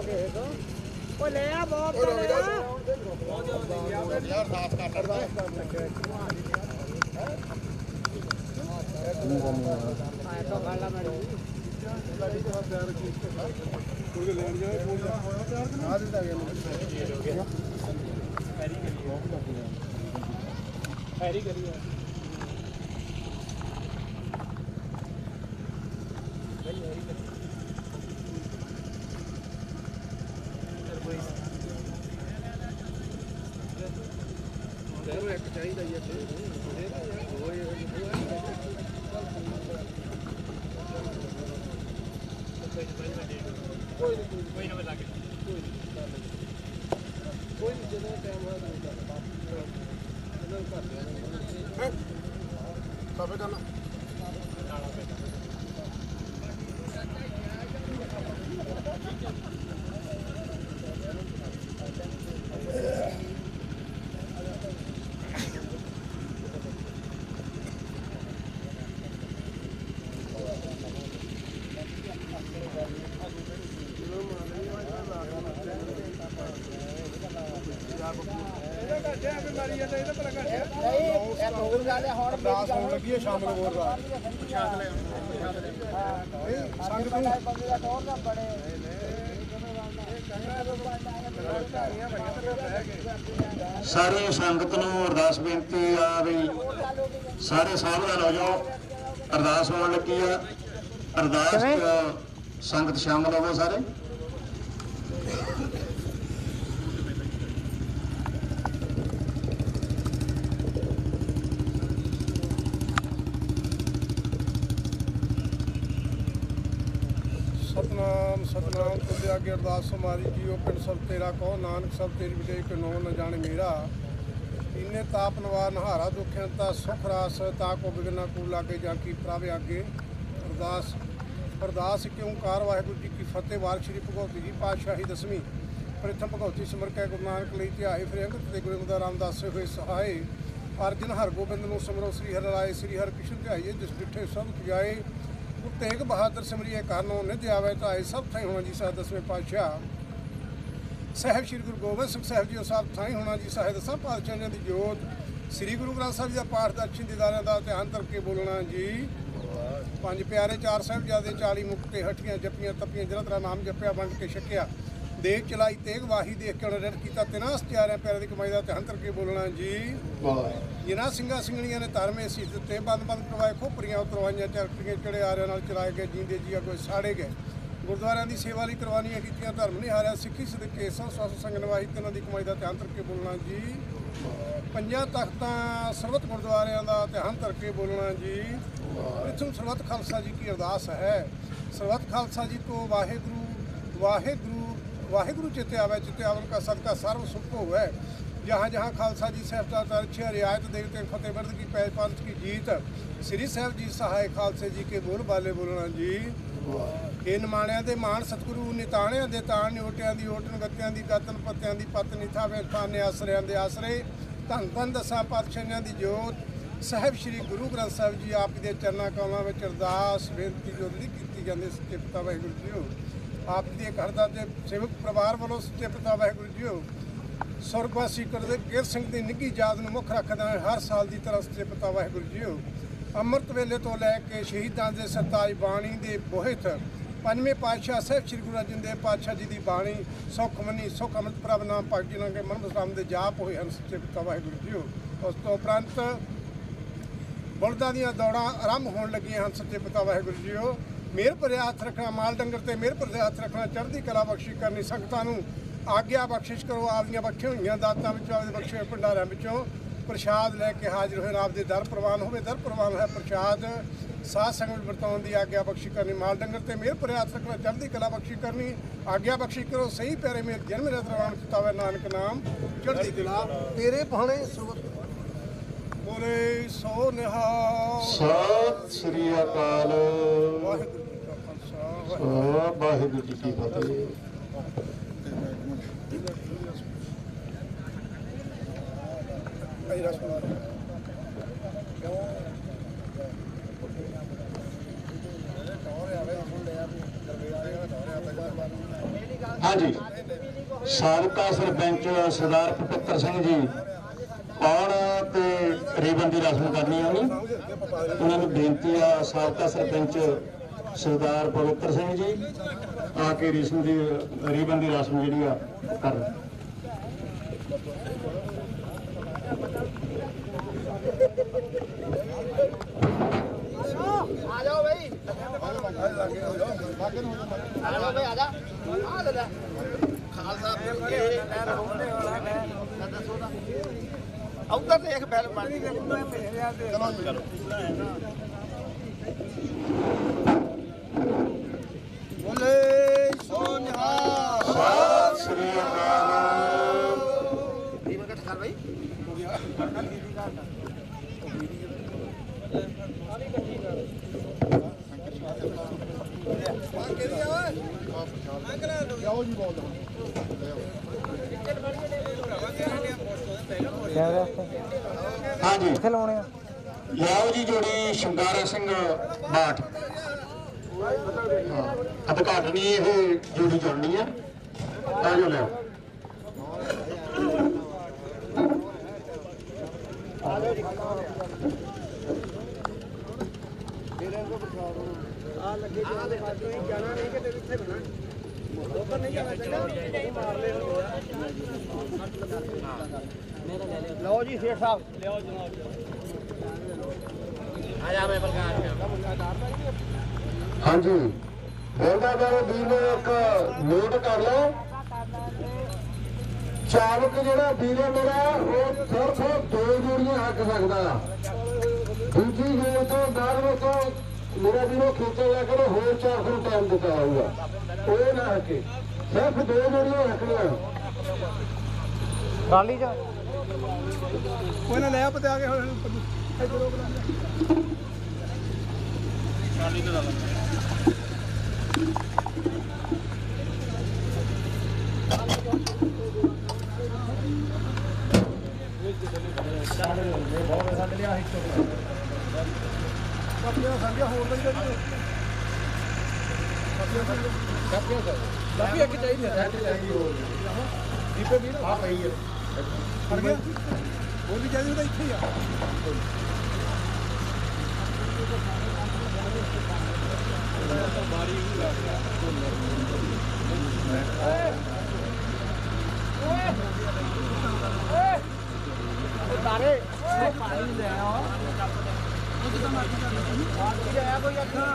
ਉਹ ਲੈ ਆ ਬਹੁਤ ਯਾਰ ਅਰਦਾਸ ਕਰ ਹੈਰੀ ਕਰੀ ਇੱਕ ਚਾਹੀਦਾ ਹੀ ਕੋਈ ਨਾ ਲੱਗੇ ਕੋਈ ਨਹੀਂ ਜਦੋਂ ਟਾਈਮ ਹੋਇਆ ਸਭੇ ਕਰਨਾ ਅਰਦਾਸ ਹੋਣ ਲੱਗੀ ਹੈ ਸ਼ਾਮ ਨੂੰ ਹੋਰ ਰਾਤ ਸਾਰੀ ਸੰਗਤ ਨੂੰ ਅਰਦਾਸ ਬੇਨਤੀ ਆ ਵੀ ਸਾਰੇ ਸਾਵਧਾਨ ਹੋ ਜਾਓ। ਅਰਦਾਸ ਹੋਣ ਲੱਗੀ ਆ। ਅਰਦਾਸ ਸੰਗਤ ਸ਼ਾਮਲ ਹੋਵੋ ਸਾਰੇ। ਸਤਨਾਮ ਸਤਨਾਮ ਤੁਦੇ ਅੱਗੇ ਅਰਦਾਸ ਹਮਾਰੀ ਜੀਓ ਪਿੰਡ ਸਭ ਤੇਰਾ ਕਹੋ ਨਾਨਕ ਸਭ ਤੇਰੀ ਵਿਜੇ ਕੋ ਨੋ ਨ ਜਾਣੇ ਮੇਰਾ ਇਨੇ ਤਾਪ ਨਵਾਰ ਨਹਾਰਾ ਦੁਖਿਆ ਤਾ ਸੁਖ ਰਾਸ ਤਾ ਕੋ ਬਿਗਨਾ ਕੂ ਲਾਗੇ ਜਾ ਕੀ ਪ੍ਰਾਵੇ ਅੱਗੇ ਅਰਦਾਸ ਇੱਕ ਓਂਕਾਰ ਵਾਹਿਗੁਰੂ ਜੀ ਕੀ ਫਤਿਹ। ਵਾਰ ਸ਼੍ਰੀ ਭਗਵਤੀ ਜੀ ਪਾਤਸ਼ਾਹੀ ਦਸਵੀਂ ਪ੍ਰਥਮ ਭਗਵਤੀ ਸਿਮਰ ਕੇ ਗੁਰੂ ਨਾਨਕ ਲਈ ਧਿਆਏ ਫਿਰ ਅੰਗਤ ਤੇ ਗੁਰੂ ਅਮਰਦਾਸ ਰਾਮਦਾਸ ਹੋਏ ਸਹਾਏ ਅਰਜਨ ਹਰਗੋਬਿੰਦ ਨੂੰ ਸਿਮਰੋ ਸ੍ਰੀ ਹਰਿ ਰਾਏ ਸ੍ਰੀ ਹਰਿ ਕ੍ਰਿਸ਼ਨ ਧਿਆਈਏ ਜਿਸ ਡਿਠੇ ਸਭ ਖਿਆਏ ਤੇਗ ਬਹਾਦਰ ਸਿਮਰੀਏ ਕਾਰਨੋਂ ਨਿਧ ਆਵੇ ਧਾਏ ਸਭ ਥਾਈ ਹੋਣਾ ਜੀ ਸਾਹਿਬ ਦਸਵੇਂ ਪਾਤਸ਼ਾਹ ਸਾਹਿਬ ਸ਼੍ਰੀ ਗੁਰੂ ਗੋਬਿੰਦ ਸਿੰਘ ਸਾਹਿਬ ਜੀ ਸਭ ਥਾਈ ਹੋਣਾ ਜੀ ਸਾਹਿਬ ਦਸਾਂ ਪਾਤਸ਼ਾਹਾਂ ਦੀ ਜੋਤ ਸ੍ਰੀ ਗੁਰੂ ਗ੍ਰੰਥ ਸਾਹਿਬ ਜੀ ਦਾ ਪਾਠ ਦਰਸ਼ਨ ਦੀਦਾਰਿਆਂ ਦਾ ਧਿਆਨ ਕਰਕੇ ਬੋਲਣਾ ਜੀ। ਪੰਜ ਪਿਆਰੇ ਚਾਰ ਸਾਹਿਬਜ਼ਾਦੇ 40 ਮੁਕਤੇ ਹੱਠੀਆਂ ਜੱਪੀਆਂ ਤੱਪੀਆਂ ਜਿਹਨਾਂ ਤਰ੍ਹਾਂ ਨਾਮ ਜਪਿਆ ਵੰਡ ਕੇ ਛਕਿਆ ਦੇਖ ਚਲਾਈ ਤੇਗ ਵਾਹੀ ਦੇਖ ਕੇ ਉਹਨਾਂ ਰਿਣ ਕੀਤਾ ਤਿਨਾਂ ਸਤਿਆਰਿਆਂ ਪਿਆਰਿਆਂ ਦੀ ਕਮਾਈ ਦਾ ਧਿਆਨ ਕਰਕੇ ਬੋਲਣਾ ਜੀ। ਜਿਨ੍ਹਾਂ ਸਿੰਘਾਂ ਸਿੰਘਣੀਆਂ ਨੇ ਧਰਮੇ ਸੀ ਦਿੱਤੇ ਬੰਦ ਕਰਵਾਏ ਖੋਪਰੀਆਂ ਉਤਰਵਾਈਆਂ ਚਰਖੜੀਆਂ ਚੜੇ ਆਰਿਆਂ ਨਾਲ ਚਲਾਏ ਗਏ ਜੀਂਦੇ ਜੀ ਅੱਗੋਂ ਸਾੜੇ ਗਏ ਗੁਰਦੁਆਰਿਆਂ ਦੀ ਸੇਵਾ ਲਈ ਕੁਰਬਾਨੀਆਂ ਕੀਤੀਆਂ ਧਰਮ ਨਹੀਂ ਹਾਰਿਆ ਸਿੱਖੀ ਸਦਕੇ ਸਭ ਸੰਗ ਨਿਵਾਹੀ ਤਿਨਾਂ ਦੀ ਕਮਾਈ ਦਾ ਧਿਆਨ ਕਰਕੇ ਬੋਲਣਾ ਜੀ। ਪੰਜਾਂ ਤਖਤਾਂ ਸਰਬਤ ਗੁਰਦੁਆਰਿਆਂ ਦਾ ਧਿਆਨ ਕਰਕੇ ਬੋਲਣਾ ਜੀ। ਪ੍ਰਥਮ ਸਰਬਤ ਖਾਲਸਾ ਜੀ ਕੀ ਅਰਦਾਸ ਹੈ ਸਰਬਤ ਖਾਲਸਾ जी को वाहेगुरु वाहेगुरु वाहेगुरु चित्ते आवन का सदका सर्व सुख होवे जहाँ जहाँ खालसा जी साहब का तरछे रियायत देखते फतेहबर्द की पैज पंथ की जीत श्री साहब जी सहाय खालसे जी के बोल बाले बोलना जी। ਇਹ ਨਿਮਾਣਿਆਂ ਦੇ ਮਾਣ ਸਤਿਗੁਰੂ ਨਿਤਾਣਿਆਂ ਦੇ ਤਾਣ ਨਿਓਟਿਆਂ ਦੀ ਓਟਣ ਗੱਤਿਆਂ ਦੀ ਗਾਤਨ ਪੱਤਿਆਂ ਦੀ ਪਤ ਨਿਥਾਵੇਂ ਥਾਨੇ ਆਸਰਿਆਂ ਦੇ ਆਸਰੇ ਧੰਨ ਧੰਨ ਦਸਾਂ ਪਾਤਸ਼ਾਹਾਂ ਦੀ ਜੋਤ ਸਾਹਿਬ ਸ਼੍ਰੀ ਗੁਰੂ ਗ੍ਰੰਥ ਸਾਹਿਬ ਜੀ ਆਪ ਦੇ ਚਰਨਾਂ ਕਮਲਾਂ ਵਿੱਚ ਅਰਦਾਸ ਬੇਨਤੀ ਜੋ ਨਹੀਂ ਕੀਤੀ ਜਾਂਦੀ ਸੱਚੇ ਪਿਤਾ ਵਾਹਿਗੁਰੂ ਜੀਓ ਆਪ ਦੇ ਘਰ ਦਾ ਤੇ ਸੇਵਕ ਪਰਿਵਾਰ ਵੱਲੋਂ ਸੱਚੇ ਪਿਤਾ ਵਾਹਿਗੁਰੂ ਜੀਓ ਸੁਰਗਵਾਸੀ ਕਰਦੇ ਗਿਰ ਸਿੰਘ ਦੀ ਨਿੱਘੀ ਯਾਦ ਨੂੰ ਮੁੱਖ ਰੱਖਦਾ ਹਰ ਸਾਲ ਦੀ ਤਰ੍ਹਾਂ ਸੱਚੇ ਪਿਤਾ ਵਾਹਿਗੁਰੂ ਜੀਓ ਅੰਮ੍ਰਿਤ ਵੇਲੇ ਤੋਂ ਲੈ ਕੇ ਸ਼ਹੀਦਾਂ ਦੇ ਸਰਤਾਜ ਬਾਣੀ ਦੇ ਬੋਹਿਤ ਪੰਜਵੇਂ ਪਾਤਸ਼ਾਹ ਸਾਹਿਬ ਸ਼੍ਰੀ ਗੁਰੂ ਅਰਜਨ ਦੇਵ ਪਾਤਸ਼ਾਹ ਜੀ ਦੀ ਬਾਣੀ ਸੁਖ ਮੰਨੀ ਸੁਖ ਅੰਮ੍ਰਿਤ ਪ੍ਰਭ ਨਾਮ ਭਗਤ ਜਿਨ੍ਹਾਂ ਕੇ ਮਨ ਬਸਾਮ ਦੇ ਜਾਪ ਹੋਏ ਹਨ ਸੱਚੇ ਪਿਤਾ ਵਾਹਿਗੁਰੂ ਜੀਓ। ਉਸ ਤੋਂ ਉਪਰੰਤ ਬਲਦਾਂ ਦੀਆਂ ਦੌੜਾਂ ਆਰੰਭ ਹੋਣ ਲੱਗੀਆਂ ਹਨ ਸੱਚੇ ਪਿਤਾ ਵਾਹਿਗੁਰੂ ਜੀਓ। ਮਿਹਰ ਭਰੇ ਹੱਥ ਰੱਖਣਾ ਮਾਲ ਡੰਗਰ ਤੇ ਮਿਹਰ ਭਰੇ ਹੱਥ ਰੱਖਣਾ ਚੜ੍ਹਦੀ ਕਲਾ ਬਖਸ਼ੀ ਕਰਨੀ ਸੰਗਤਾਂ ਨੂੰ ਆਗਿਆ ਬਖਸ਼ਿਸ਼ ਕਰੋ ਆਪਦੀਆਂ ਬਖਸ਼ੀਆਂ ਹੋਈਆਂ ਦਾਤਾਂ ਵਿੱਚੋਂ ਆਪਦੇ ਬਖਸ਼ੇ ਹੋਏ ਭੰਡਾਰਿਆਂ ਵਿੱਚੋਂ ਪ੍ਰਸ਼ਾਦ ਲੈ ਕੇ ਹਾਜ਼ਰ ਹੋਏ ਆਪ ਦੇ ਦਰ ਪ੍ਰਵਾਨ ਹੋਵੇ ਦਰ ਪ੍ਰਵਾਨ ਹੈ ਪ੍ਰਸ਼ਾਦ ਸਾਧ ਸੰਗਤ ਵਰਤਾਉਣ ਦੀ ਆਗਿਆ ਬਖਸ਼ੀ ਕਰਨੀ ਮਾਲ ਡੰਗਰ ਤੇ ਮਿਹਰ ਭਰੇ ਹੱਥ ਰੱਖਣਾ ਚੜ੍ਹਦੀ ਕਲਾ ਬਖਸ਼ੀ ਕਰਨੀ ਆਗਿਆ ਬਖਸ਼ੀ ਕਰੋ ਸਹੀ ਪਿਆਰੇ ਮੇਰ ਜਨਮ ਰਤ ਰਵਾਨ ਕੀਤਾ ਹੋਇਆ ਨਾਨਕ ਨਾਮ ਚੜ੍ਹਦੀ ਕਲਾ ਤੇਰੇ ਭਾਣੇ ਸਰਬਤ ਬੋਲੇ ਸੋ ਨਿਹਾਲ ਸਤਿ ਸ੍ਰੀ ਅਕਾਲ ਵਾਹਿਗੁਰੂ ਜੀ ਕਾ ਖਾਲਸਾ ਵਾਹਿਗੁਰੂ ਜੀ ਕੀ ਫਤਿਹ। हाँ जी साबका सरपंच सरदार पवित्र सिंह जी आउण ते रीबन की रस्म करनी है उन्होंने बेनती आ साबका सरपंच सरदार पवित्र सिंह जी आके रीबन की रस्म जी कर उधर देख बैल पानी बोले सोनिया सत श्री अकाल भाई हाँ जी लियाओ जी जोड़ी शंगारा सिंह बाठ उद्घाटनी ये जोड़ी जोड़नी है आजो लियाओ लो जी शेख साहब हाँ जी बोलता मेरे वीर ने एक नोट कर लो चालक जो वीर है मेरा वो सिर्फ 2 जोड़ियां हक सकता दूसरी जोड़ तो बाद में तो मेरा वीरों खींचा जा कर होर 400 टाइम दिता होगा वो ना हके सिर्फ 2 जोड़ियां हकनिया ट्राली जा कोई ना नया पता आ गया ਹੋਰ ਵੀ ਚਾਹੀਦੀ ਤਾਂ ਇੱਥੇ ਹੀ ਆ तारे पानी ले आओ कोई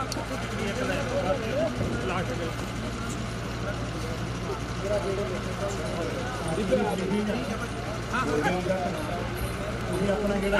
अपना गेड़ा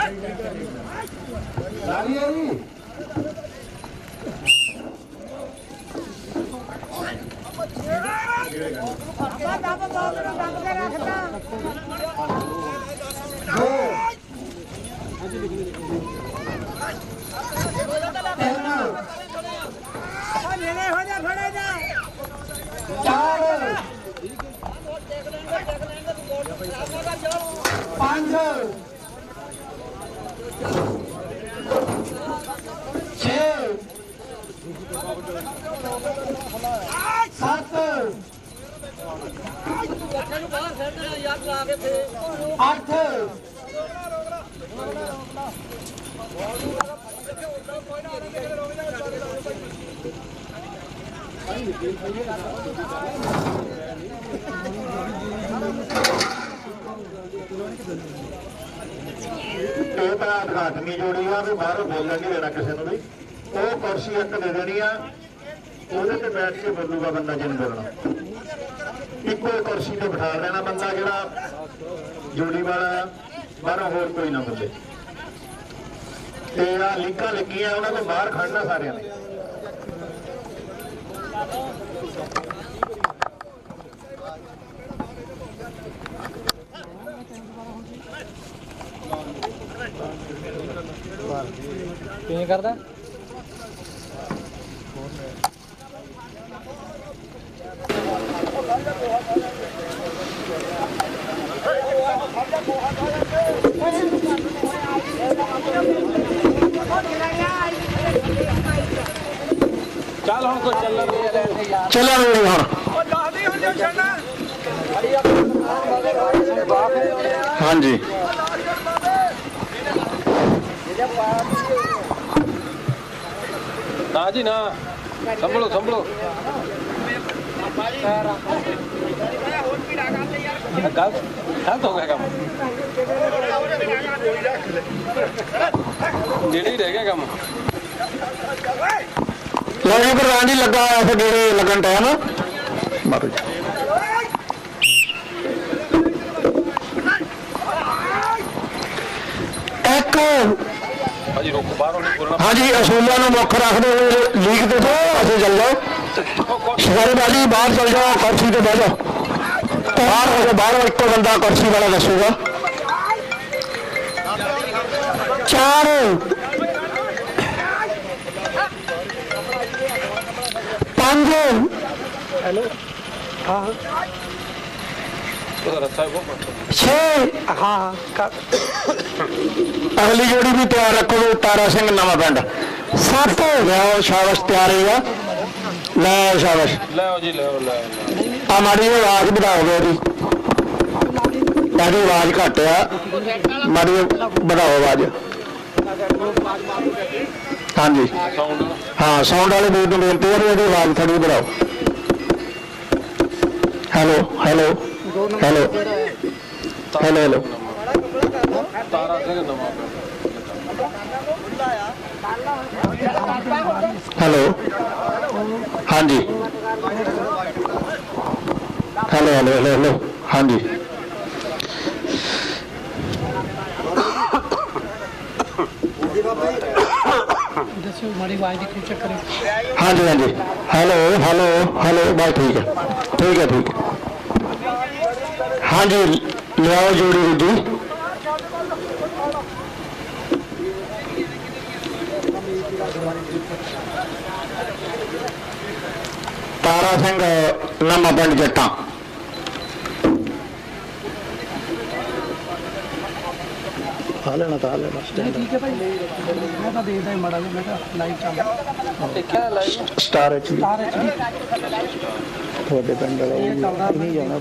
उद्घाटनी जोड़ी आ भी बाहर बोलन नहीं देना किसी को भी वो कुर्सी एक दे देनी आ ਉਹਦੇ ਤੇ बैठ के बोलूगा बंदा जिन बोलना इको कुर्सी ते बिठा लेना बंदा जरा जोड़ी वाला बाहरों होर कोई ना बोले लीकां लगियां उन्होंने बाहर खड़ना सारे ने किवें करदा चल हम को चल चलो दस दी हाँ जी ना जी ना संभलो संभलो गलत हो गया काम डेढ़ रह गया काम लो जी प्रधान जी लगा ऐसे डेढ़े लगन टाइम मारो जी एक भाजी रोको बाहरों नहीं बोलना हाँ जी असूलों को मुख रखते हुए लीक दे दो ऐसे चल जाओ सवारी बाजी बाहर चल जाओ कुर्सी पे बह जाओ बाहर हो जाओ बाहर एक बंदा कुर्सी वाला दसूगा 4 5 हेलो हाँ 6 हाँ अगली जोड़ी भी तैयार रखो तारा सिंह नवा पिंड 7 हो गया शाबाश तैयार है लै शाबाश ले आओ जी ले आओ आ माड़ी आवाज बढ़ाओ मेरी तारी आवाज घट आ माड़ी बढ़ाओ आवाज हाँ जी साउंड हाँ साउंड वाले वीर को बेनती है भी आवाज थोड़ी बढ़ाओ hello hello hello hello hello Tara Singh नवा हेलो हाँ जी हेलो हेलो हेलो हेलो हाँ जी हमारी आवाज की चेक करें हाँ जी हाँ जी हेलो हेलो हेलो बस ठीक है ठीक है ठीक है हाँ जी ले आओ जोड़ी जी तारा सिंह नवा पिंड जट्टा लेना ठीक है भाई मैं तो देखता ही मड़ा मैं लाइव चल स्टार एच थोड़े पिंड वाला नहीं जाना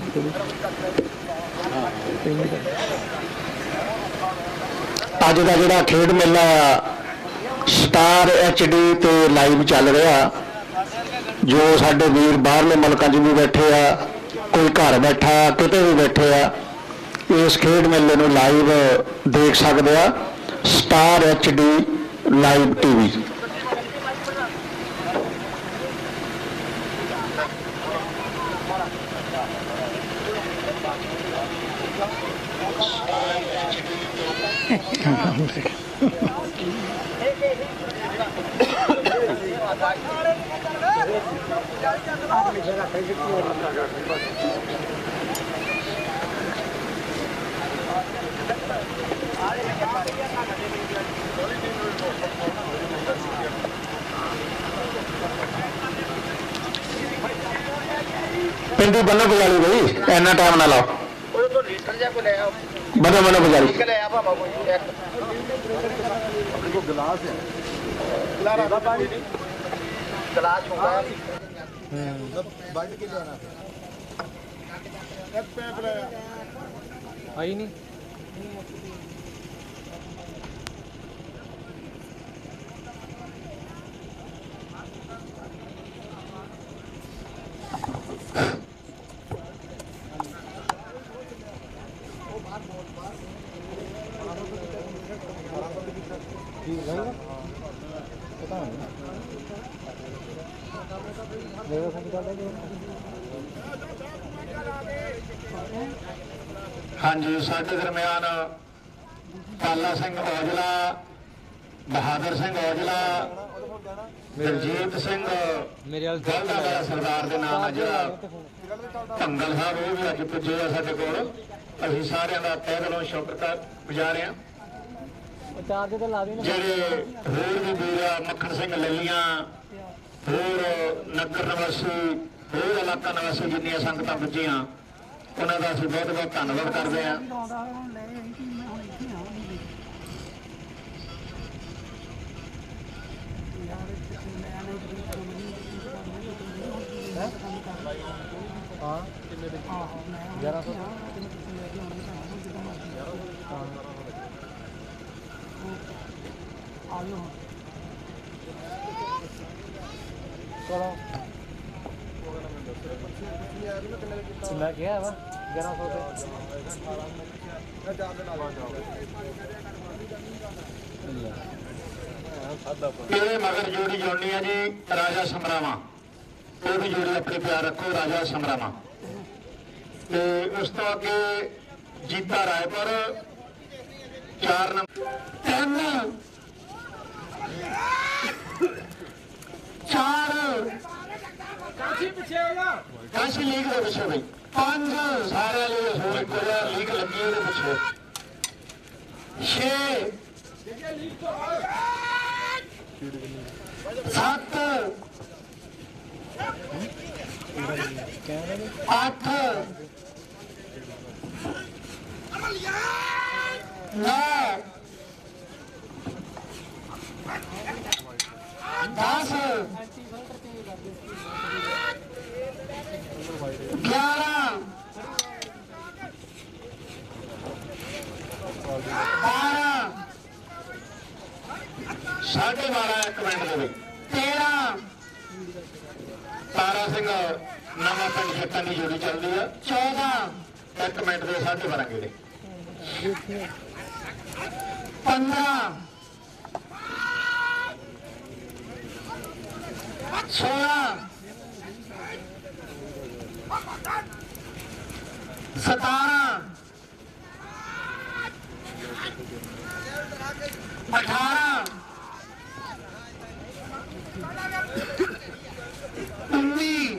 अज का जोड़ा खेड मेला स्टार HD ते लाइव चल रहा जो साडे वीर बाहरले मुल्कां 'च भी बैठे आ कोई घर बैठा किते भी बैठे आ इस खेड मेले नूं लाइव देख सकते आ स्टार HD लाइव TV पिंडी बनो बजाली भाई इन्ना टाइम ना लाओ बनो बनो बजाली आई नहीं हाँ जी साडे दरम्यान पाला सिंह औजला बहादुर सिंह औजला दिलजीत सिंह गलदा वाला सरदार के नाम जरा भंगल साहब वो भी अज पुजे आ साडे कोल असीं सारिਆਂ ਦਾ तहे दिलों शुक्र गुजार हैं ਜਿਹੜੇ ਹੋਰ ਵੀ ਵੀਰ ਮੱਖਣ ਸਿੰਘ ਲੱਲੀਆਂ ਹੋਰ ਨਗਰ ਨਿਵਾਸੀ ਹੋਰ ਇਲਾਕਾ ਨਿਵਾਸੀ ਜਿੰਨੀਆਂ ਸੰਗਤਾਂ ਪੁੱਜੀਆਂ ਉਹਨਾਂ ਦਾ ਅਸੀਂ ਬਹੁਤ ਬਹੁਤ ਧੰਨਵਾਦ ਕਰਦੇ ਹਾਂ ਹਾਂ ਕਿੰਨੇ ਦੇ 1100 ਆਜੋ ਚਲੋ ਮੈਂ ਕਿਹਾ ਵਾ 1100 ਇਹਦੇ ਮਗਰ ਜੋੜੀ ਜੋੜਨੀ ਆ ਜੀ ਰਾਜਾ ਸਮਰਾਵਾਂ। ਉਹ ਵੀ ਜੋੜੀ ਆਪਣੇ ਪਿਆਰ ਰੱਖੋ, ਰਾਜਾ ਸਮਰਾਵਾਂ। ਤੇ ਉਸ ਤੋਂ ਅੱਗੇ ਜੀਤਾ ਰਾਏਪੁਰ 4 ਨੰਬਰ 3 4 ਕਾਸ਼ੀ ਲੀਗ ਦੇ ਪਿੱਛੇ ਬਈ 5 ਸਾਰਿਆਂ ਲਈ ਹੋਰ ਇੱਕ ਲੀਗ ਲੱਗੀ ਉਹਦੇ ਪਿੱਛੇ 6 7 8 9 10 11 12 1 ਮਿੰਟ ਦੇ ਵਿੱਚ 13 ਤਾਰਾ ਸਿੰਘ ਨਵਾਂ ਪਿੰਡ ਜੱਟਾਂ ਦੀ ਜੋੜੀ ਚੱਲਦੀ ਆ 14 1 ਮਿੰਟ ਦੇ 12:30 ਗੇੜੇ 15 16 17 18 19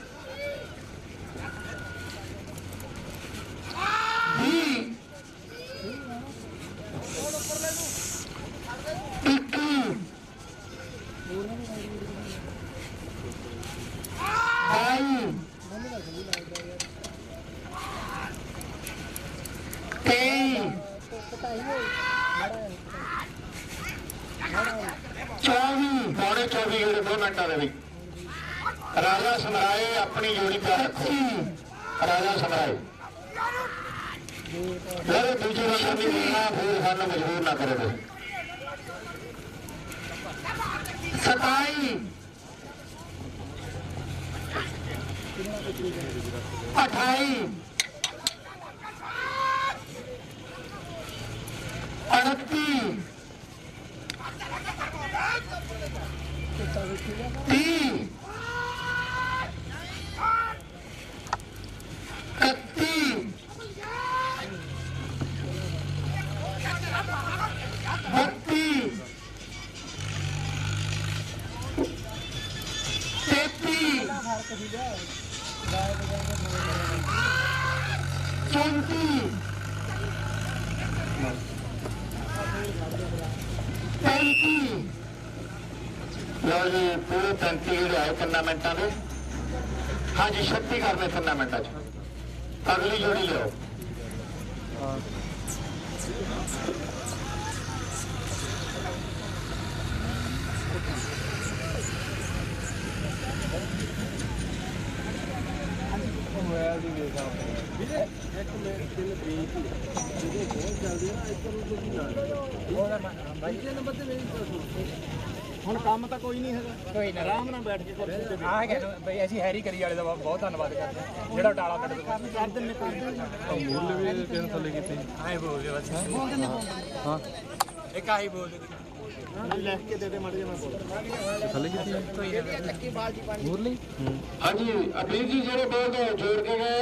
पौने 24 गेड़े 2 मिनटा दे राजा समराए अपनी जोड़ी प्यार रखो राजा समराए दूसरे बंदे नहीं मिलना फिर सानू मजबूर ना करे 27 28 29 30 31 32 33 34 35 लो जी पूरे 35 ਜਿਹੜੇ ਆਏ 3 ਮਿੰਟਾਂ ਦੇ हाँ जी 36 करने 3 मिनटा अगली जोड़ी लो ਹੁਣ ਕੰਮ ਤਾਂ ਕੋਈ ਨਹੀਂ ਹੈਗਾ ਕੋਈ ਨਾ ਆਰਾਮ ਨਾਲ ਬੈਠ ਕੇ ਆਹ ਕਿ ਬਈ ਅਸੀਂ ਹੈਰੀ ਕਰੀ ਵਾਲੇ ਦਾ ਬਹੁਤ ਧੰਨਵਾਦ ਕਰਦੇ ਹਾਂ ਜਿਹੜਾ ਟਾਲਾ ਕੱਢ ਕਰ ਦਿੰਨੇ ਕੋਈ ਮੁੱਲ ਵੀ ਤਿੰਨ ਥੱਲੇ ਕੀਤੇ ਆਏ ਬੋਲਦੇ ਬਸ ਬੋਲਦੇ ਨੇ ਹਾਂ ਇੱਕ ਆਹੀ ਬੋਲਦੇ ਲਿਖ ਕੇ ਦੇ ਦੇ ਮਾੜੇ ਜਿਹਾ ਮੈਂ ਬੋਲ ਥੱਲੇ ਕੀਤੀ ਕੋਈ ਚੱਕੀ ਬਾਲਟੀ ਪਾਣੀ ਮੁਰਲੀ ਹਾਂਜੀ ਅਬੀਰ ਜੀ ਜਿਹੜੇ ਬੋਲਦੇ ਜੋੜ ਕੇ ਗਏ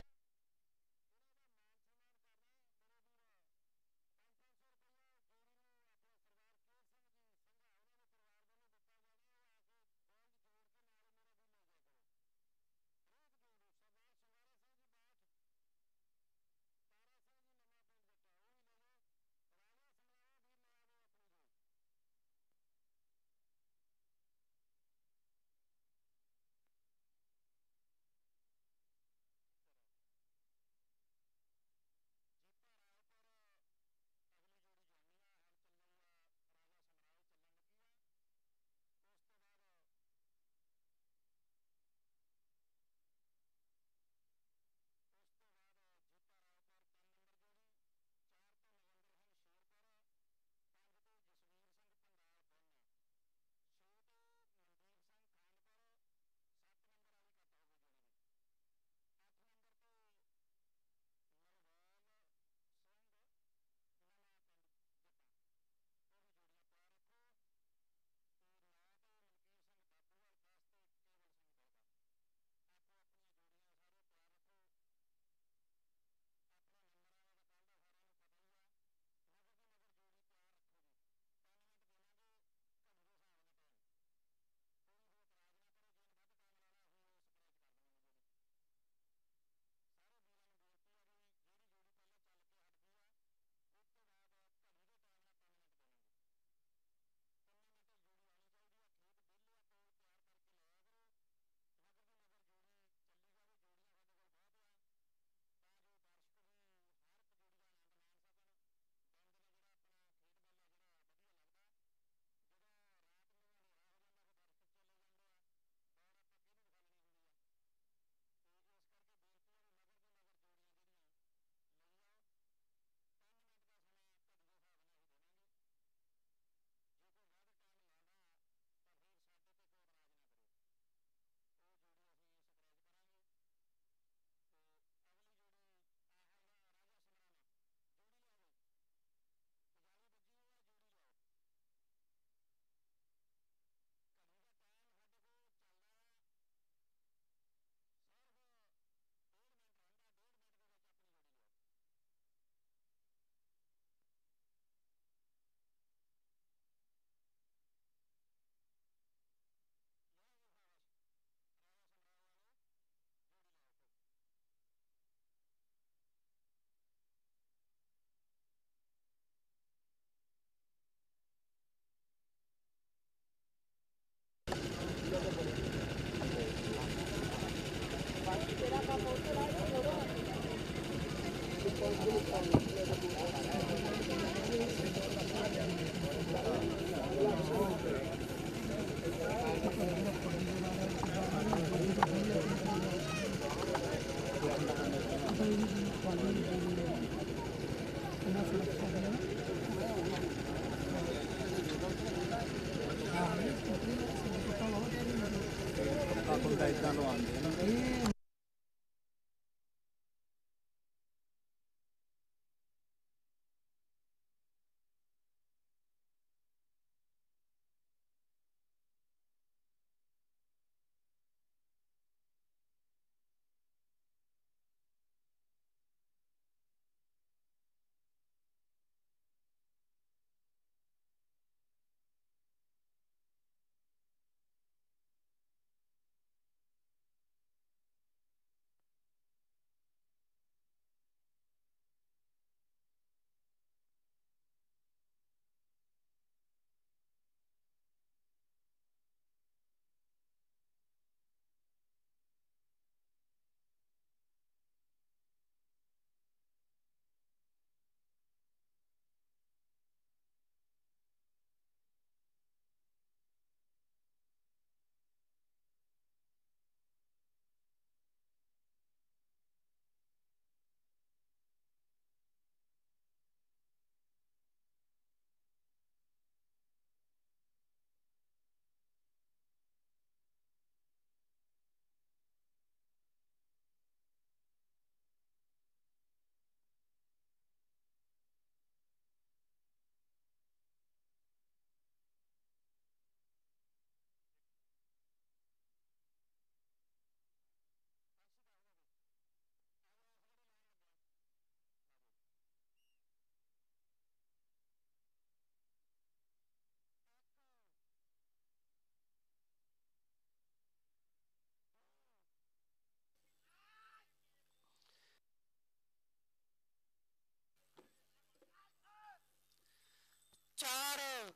4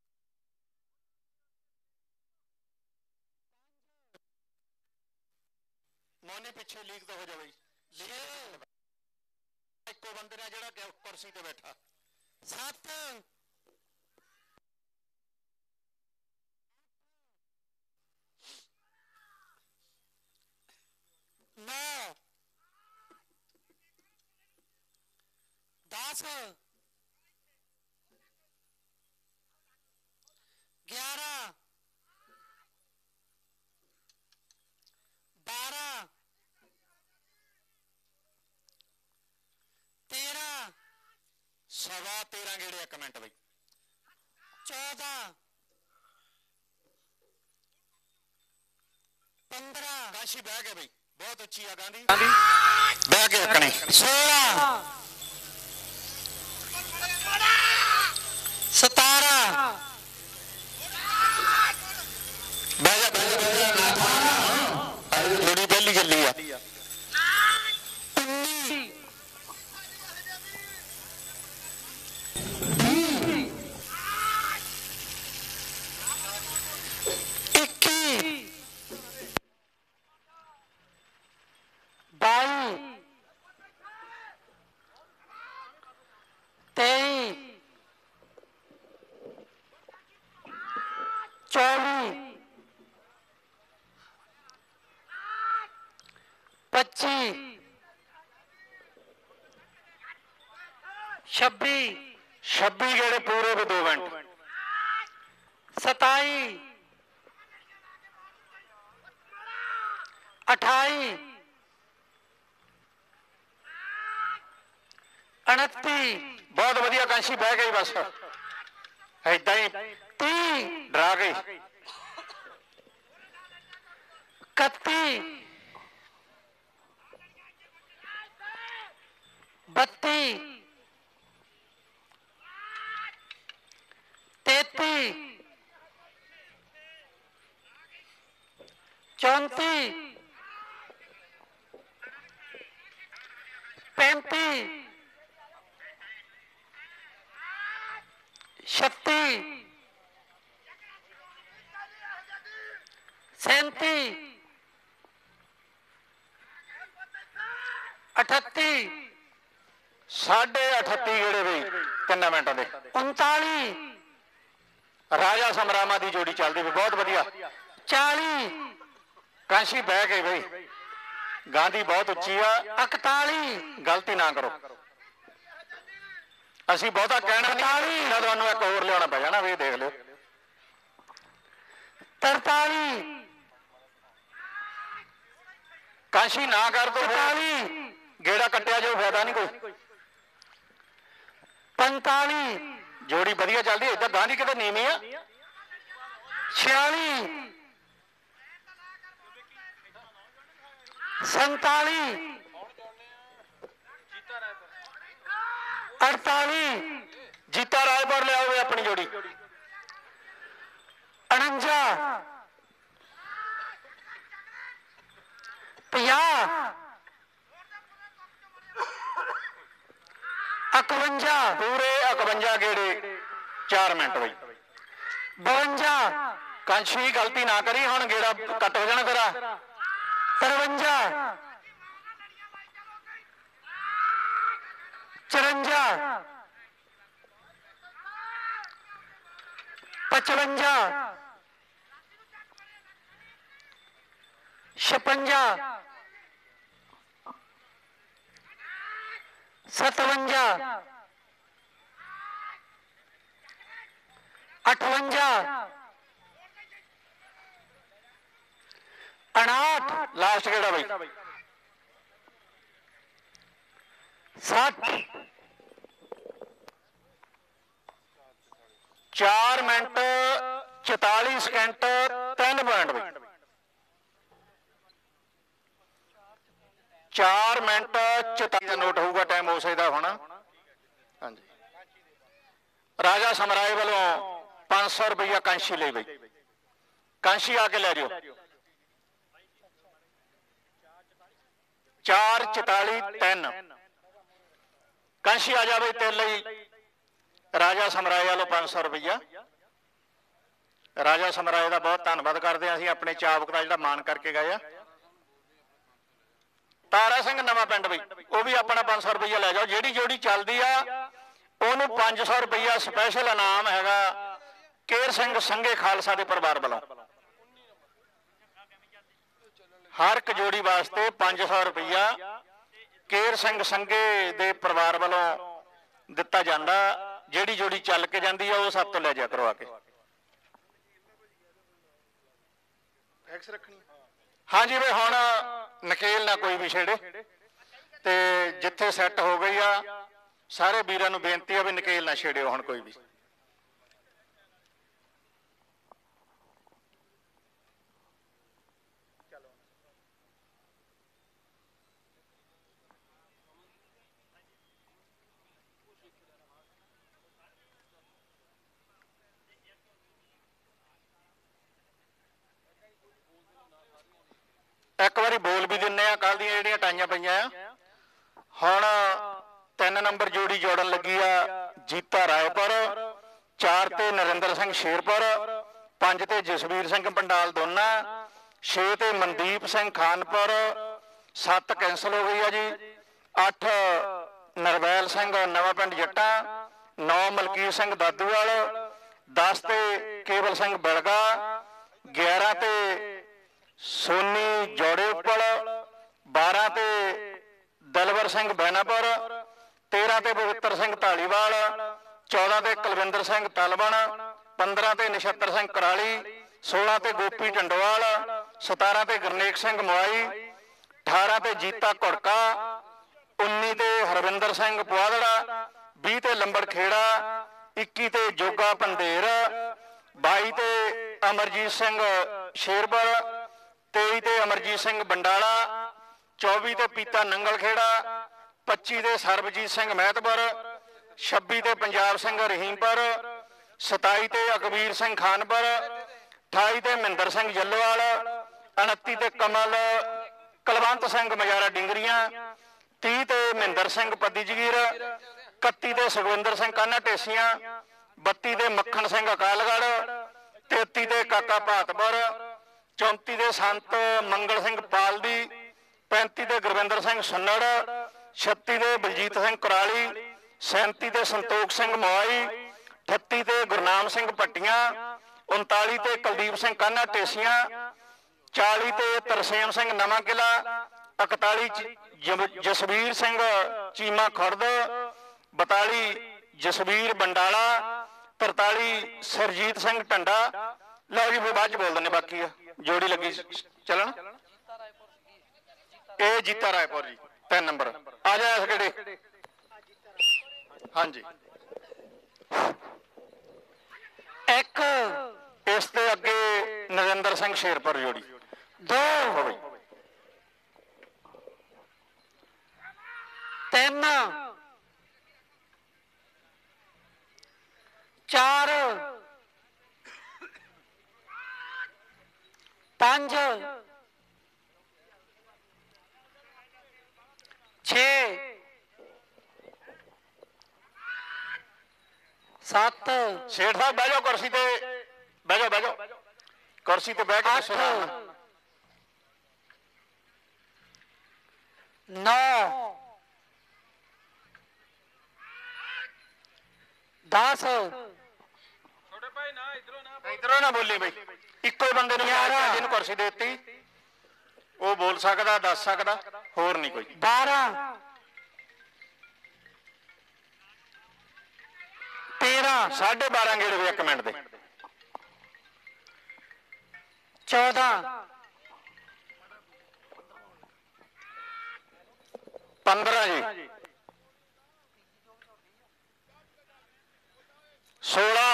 ਮੋਨੇ ਪਿੱਛੇ ਲੀਕ ਤਾਂ ਹੋ ਜਾਵੇ 6 ਇੱਕੋ ਬੰਦੇ ਨੇ ਜਿਹੜਾ ਕੁਰਸੀ ਤੇ ਬੈਠਾ 7 9 10 11 12 13 सवा 13 गेड़े एक मिनट बई 14 15 काशी बह गए बई बहुत अच्छी है गांधी बह के रखने 16 17 थोड़ी पहली गली है 26 गेड़े पूरे को 2 मिनट 27 28 29 बहुत वधिया कांशी बह गई बस ऐदा ही 30 डरा गई 31 32 33 34 35 36 37 38 38 ਗੇੜੇ ਬਈ 3 ਮਿੰਟਾਂ ਦੇ। 39 ਰਾਜਾ ਸਮਰਾਮਾ ਦੀ ਜੋੜੀ ਚੱਲਦੀ ਵੀ ਬਹੁਤ ਵਧੀਆ। 40 ਕਾਂਸ਼ੀ ਬਹਿ ਗਏ ਬਈ, ਗਾਂਧੀ ਬਹੁਤ ਉੱਚੀ ਆ। 41 ਗਲਤੀ ਨਾ ਕਰੋ, ਅਸੀਂ ਬਹੁਤਾ ਕਹਿਣਾ ਨਹੀਂ, ਤੁਹਾਨੂੰ ਇੱਕ ਹੋਰ ਲਿਆਉਣਾ ਪੈ ਜਾਣਾ ਵੀ ਦੇਖ ਲਿਓ। 43 ਕਾਂਸ਼ੀ ਨਾ ਕਰ ਦੋ, 44 ਗੇੜਾ ਕੱਟਿਆ ਜੋ ਫਾਇਦਾ ਨਹੀਂ ਕੋਈ। 45 ਜੋੜੀ ਵਧੀਆ ਚੱਲਦੀ, ਏਦਾਂ ਗਾਂਧੀ ਕਿਤੇ ਨੀਵੀਂ ਆ। 46 47 48 ਜੀਤਾ ਰਾਏਪੁਰ ਲਿਆਓਗੇ ਆਪਣੀ ਜੋੜੀ। 49 50 51 ਪੂਰੇ 51 ਗੇੜੇ 4 ਮਿੰਟ ਬਈ। 52 ਕਾਂਸ਼ੀ ਗਲਤੀ ਨਾ ਕਰੀ, ਹੁਣ ਗੇੜਾ ਕੱਟ ਹੋ ਜਾਣਾ ਤੇਰਾ। 53 54 55 56 57 58 59 ਲਾਸਟ ਗੇੜਾ ਬਈ। 60 4 ਮਿੰਟ 44 ਸਕਿੰਟ 3 ਪੁਆਇੰਟ ਬਈ। 4 ਮਿੰਟ 44 ਦਾ ਨੋਟ ਹੋਊਗਾ ਟਾਈਮ ਉਸੇ ਦਾ ਹੋਣਾ। ਹਾਂਜੀ ਰਾਜਾ ਸਮਰਾਏ ਵੱਲੋਂ 500 ਰੁਪਇਆ ਕਾਂਸ਼ੀ ਲਈ ਬਈ। ਕਾਂਸ਼ੀ ਆ ਕੇ ਲੈ ਜਾਓ। 4 44 3 ਕਾਂਸ਼ੀ ਆ ਜਾ ਬਈ ਤੇਰੇ ਲਈ। ਰਾਜਾ ਸਮਰਾਏ ਵੱਲੋਂ 500 ਰੁਪਇਆ। ਰਾਜਾ ਸਮਰਾਏ ਦਾ ਬਹੁਤ ਧੰਨਵਾਦ ਕਰਦੇ ਹਾਂ ਅਸੀਂ, ਆਪਣੇ ਚਾਵਕ ਦਾ ਜਿਹੜਾ ਮਾਣ ਕਰਕੇ ਗਏ ਆ। ਤਾਰਾ ਸਿੰਘ ਨਵਾਂ ਪਿੰਡ ਬਈ, ਉਹ ਵੀ ਆਪਣਾ 500 ਰੁਪਇਆ ਲੈ ਜਾਓ। ਜਿਹੜੀ ਜੋੜੀ ਚੱਲਦੀ ਆ ਉਹਨੂੰ 500 ਰੁਪਇਆ ਸਪੈਸ਼ਲ ਇਨਾਮ ਹੈਗਾ ਕੇਰ ਸਿੰਘ ਸੰਘੇ ਖਾਲਸਾ ਦੇ ਪਰਿਵਾਰ ਵੱਲੋਂ। ਹਰ ਇੱਕ ਜੋੜੀ ਵਾਸਤੇ 500 ਰੁਪਇਆ ਕੇਰ ਸਿੰਘ ਸੰਘੇ ਦੇ ਪਰਿਵਾਰ ਵੱਲੋਂ ਦਿੱਤਾ ਜਾਂਦਾ। ਜਿਹੜੀ ਜੋੜੀ ਚੱਲ ਕੇ ਜਾਂਦੀ ਆ ਉਹ ਸਭ ਤੋਂ ਲੈ ਜਾ ਕਰਵਾ ਕੇ। ਐਕਸ ਰੱਖਣੀ ਹਾਂਜੀ ਬਈ, ਹੁਣ ਨਕੇਲ ਨਾ ਕੋਈ ਵੀ ਛੇੜੇ ਤੇ ਜਿੱਥੇ ਸੈੱਟ ਹੋ ਗਈ ਆ ਸਾਰੇ ਵੀਰਾਂ ਨੂੰ ਬੇਨਤੀ ਆ ਵੀ ਨਕੇਲ ਨਾ ਛੇੜਿਓ ਹੁਣ ਕੋਈ ਵੀ। ਇੱਕ ਵਾਰੀ ਬੋਲ ਵੀ ਦਿੰਨੇ ਆ, ਕੱਲ ਦੀਆਂ ਜਿਹੜੀਆਂ ਟਾਈਆਂ ਪਈਆਂ ਆ। ਹੁਣ 3 ਨੰਬਰ ਜੋੜੀ ਜੋੜਨ ਲੱਗੀ ਆ ਜੀਤਾ ਰਾਏਪੁਰ, 4 ਤੇ ਨਰਿੰਦਰ ਸਿੰਘ ਸ਼ੇਰਪੁਰ, 5 ਤੇ ਜਸਵੀਰ ਸਿੰਘ ਪੰਡਾਲ ਦੋਨਾ, 6 ਤੇ ਮਨਦੀਪ ਸਿੰਘ ਖਾਨਪੁਰ, 7 ਕੈਂਸਲ ਹੋ ਗਈ ਆ ਜੀ, 8 ਨਰਵੈਲ ਸਿੰਘ ਨਵਾਂ ਪਿੰਡ ਜੱਟਾਂ, 9 ਮਲਕੀਤ ਸਿੰਘ ਦਾਦੂਵਾਲ, 10 ਤੇ ਕੇਵਲ ਸਿੰਘ ਬਿਲਗਾ, 11 ਤੇ ਸੋਨੀ ਜੋੜੇ ਉੱਪਲ, 12 ਤੇ ਦਲਵਰ ਸਿੰਘ ਬੈਨਾਪੁਰ, 13 ਤੇ ਪਵਿੱਤਰ ਸਿੰਘ ਢਾਲੀਵਾਲ, 14 ਤੇ ਕੁਲਵਿੰਦਰ ਸਿੰਘ ਤਲਵਣ, 15 ਤੇ ਨਛੱਤਰ ਸਿੰਘ ਕਰਾਲੀ, 16 ਤੇ ਗੋਪੀ ਢੰਡੋਵਾਲ, 17 ਤੇ ਗੁਰਨੇਕ ਸਿੰਘ ਮਵਾਈ, 18 ਤੇ ਜੀਤਾ ਘੁੜਕਾ, 19 ਤੇ ਹਰਵਿੰਦਰ ਸਿੰਘ ਪੁਆਧੜਾ, 20 ਤੇ ਲੰਬੜ ਖੇੜਾ, 21 ਤੇ ਜੋਗਾ ਪੰਧੇਰ, 22 ਤੇ ਅਮਰਜੀਤ ਸਿੰਘ ਸ਼ੇਰਪੁਰ, 23 ਤੇ ਅਮਰਜੀਤ ਸਿੰਘ ਬੰਡਾਲਾ, 24 ਤੇ ਪੀਤਾ ਨੰਗਲ ਖੇੜਾ, 25 ਤੇ ਸਰਬਜੀਤ ਸਿੰਘ ਮਹਿਤਪੁਰ, 26 ਤੇ ਪੰਜਾਬ ਸਿੰਘ ਰਹੀਮਪੁਰ, 27 ਤੇ ਅਕਬੀਰ ਸਿੰਘ ਖਾਨਪੁਰ, 28 ਤੇ ਮਹਿੰਦਰ ਸਿੰਘ ਜੱਲੋਵਾਲ, 29 ਤੇ ਕਮਲ ਕੁਲਵੰਤ ਸਿੰਘ ਮਜਾਰਾ ਡਿੰਗਰੀਆਂ, 30 ਤੇ ਮਹਿੰਦਰ ਸਿੰਘ ਪੱਦੀ ਜਗੀਰ, 31 ਤੇ ਸੁਖਵਿੰਦਰ ਸਿੰਘ ਕਾਨਾ ਢੇਸੀਆਂ, 32 ਤੇ ਮੱਖਣ ਸਿੰਘ ਅਕਾਲਗੜ੍ਹ, 33 ਤੇ ਕਾਕਾ ਭਾਤਪੁਰ, 34 ਦੇ ਸੰਤ ਮੰਗਲ ਸਿੰਘ ਪਾਲਦੀ, 35 ਤੇ ਗੁਰਵਿੰਦਰ ਸਿੰਘ ਸੁੰਨੜ, 36 ਤੇ ਬਲਜੀਤ ਸਿੰਘ ਕੁਰਾਲੀ, 37 ਤੇ ਸੰਤੋਖ ਸਿੰਘ ਮੋਹਾਈ, 38 ਤੇ ਗੁਰਨਾਮ ਸਿੰਘ ਭੱਟੀਆਂ, 39 ਤੇ ਕੁਲਦੀਪ ਸਿੰਘ ਕਾਨਾ ਢੇਸੀਆਂ, 40 ਤੇ ਤਰਸੇਮ ਸਿੰਘ ਨਵਾਂ ਕਿਲਾ, 41 ਜਸਵੀਰ ਸਿੰਘ ਚੀਮਾ ਖੁਰਦ, 42 ਜਸਵੀਰ ਬੰਡਾਲਾ, 43 ਸਰਜੀਤ ਸਿੰਘ ਢੰਡਾ। ਲਓ ਜੀ ਫਿਰ ਬਾਅਦ ਚ ਬੋਲ ਦਿੰਦੇ ਬਾਕੀ ਆ ਜੋੜੀ ਲੱਗੀ ਚੱਲਣ। ਇਹ ਜੀਤਾ ਰਾਏਪੁਰ ਜੀ 3 ਨੰਬਰ ਆ ਜਾ ਇਸ ਗੇੜੇ। ਹਾਂਜੀ ਇੱਕ ਇਸ ਤੇ ਅੱਗੇ ਨਰਿੰਦਰ ਸਿੰਘ ਸ਼ੇਰਪੁਰ ਜੋੜੀ 2 3 4 5 6 7 ਸੇਠ ਸਾਹਿਬ ਬਹਿ ਜਾਓ ਕੁਰਸੀ ਤੇ, ਬਹਿ ਜਾਓ ਕੁਰਸੀ ਤੇ ਬਹਿ ਕੇ 9 10 ਛੋਟੇ ਭਾਈ ਨਾ ਇਧਰੋਂ ਨਾ ਬੋਲੀ ਬਈ, ਇੱਕੋ ਬੰਦੇ ਨੂੰ ਜਿਹਨੂੰ ਕੁਰਸੀ ਦੇ ਦਿੱਤੀ ਉਹ ਬੋਲ ਸਕਦਾ, ਦੱਸ ਸਕਦਾ, ਹੋਰ ਨਹੀਂ ਕੋਈ। 12 13 12.5 ਗੇੜੇ ਵੀ 1 ਮਿੰਟ ਦੇ। 14 15 ਜੀ 16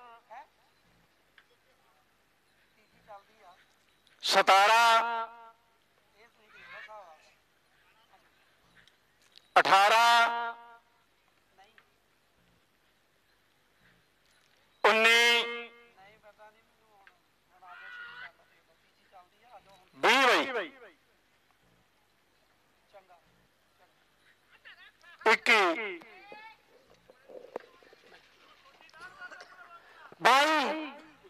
17 18 19 20 ਬਈ 21 22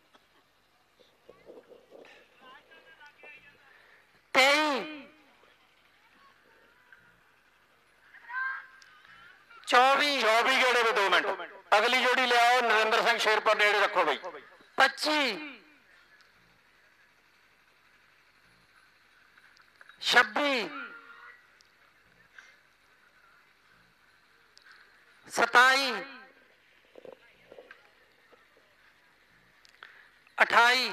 24 ਗੇੜੇ ਦੇ 2 ਮਿੰਟ। ਅਗਲੀ ਜੋੜੀ ਲਿਆਓ ਨਰਿੰਦਰ ਸਿੰਘ ਸ਼ੇਰਪੁਰ ਨੇੜੇ ਰੱਖੋ ਬਈ। 25 26 27 28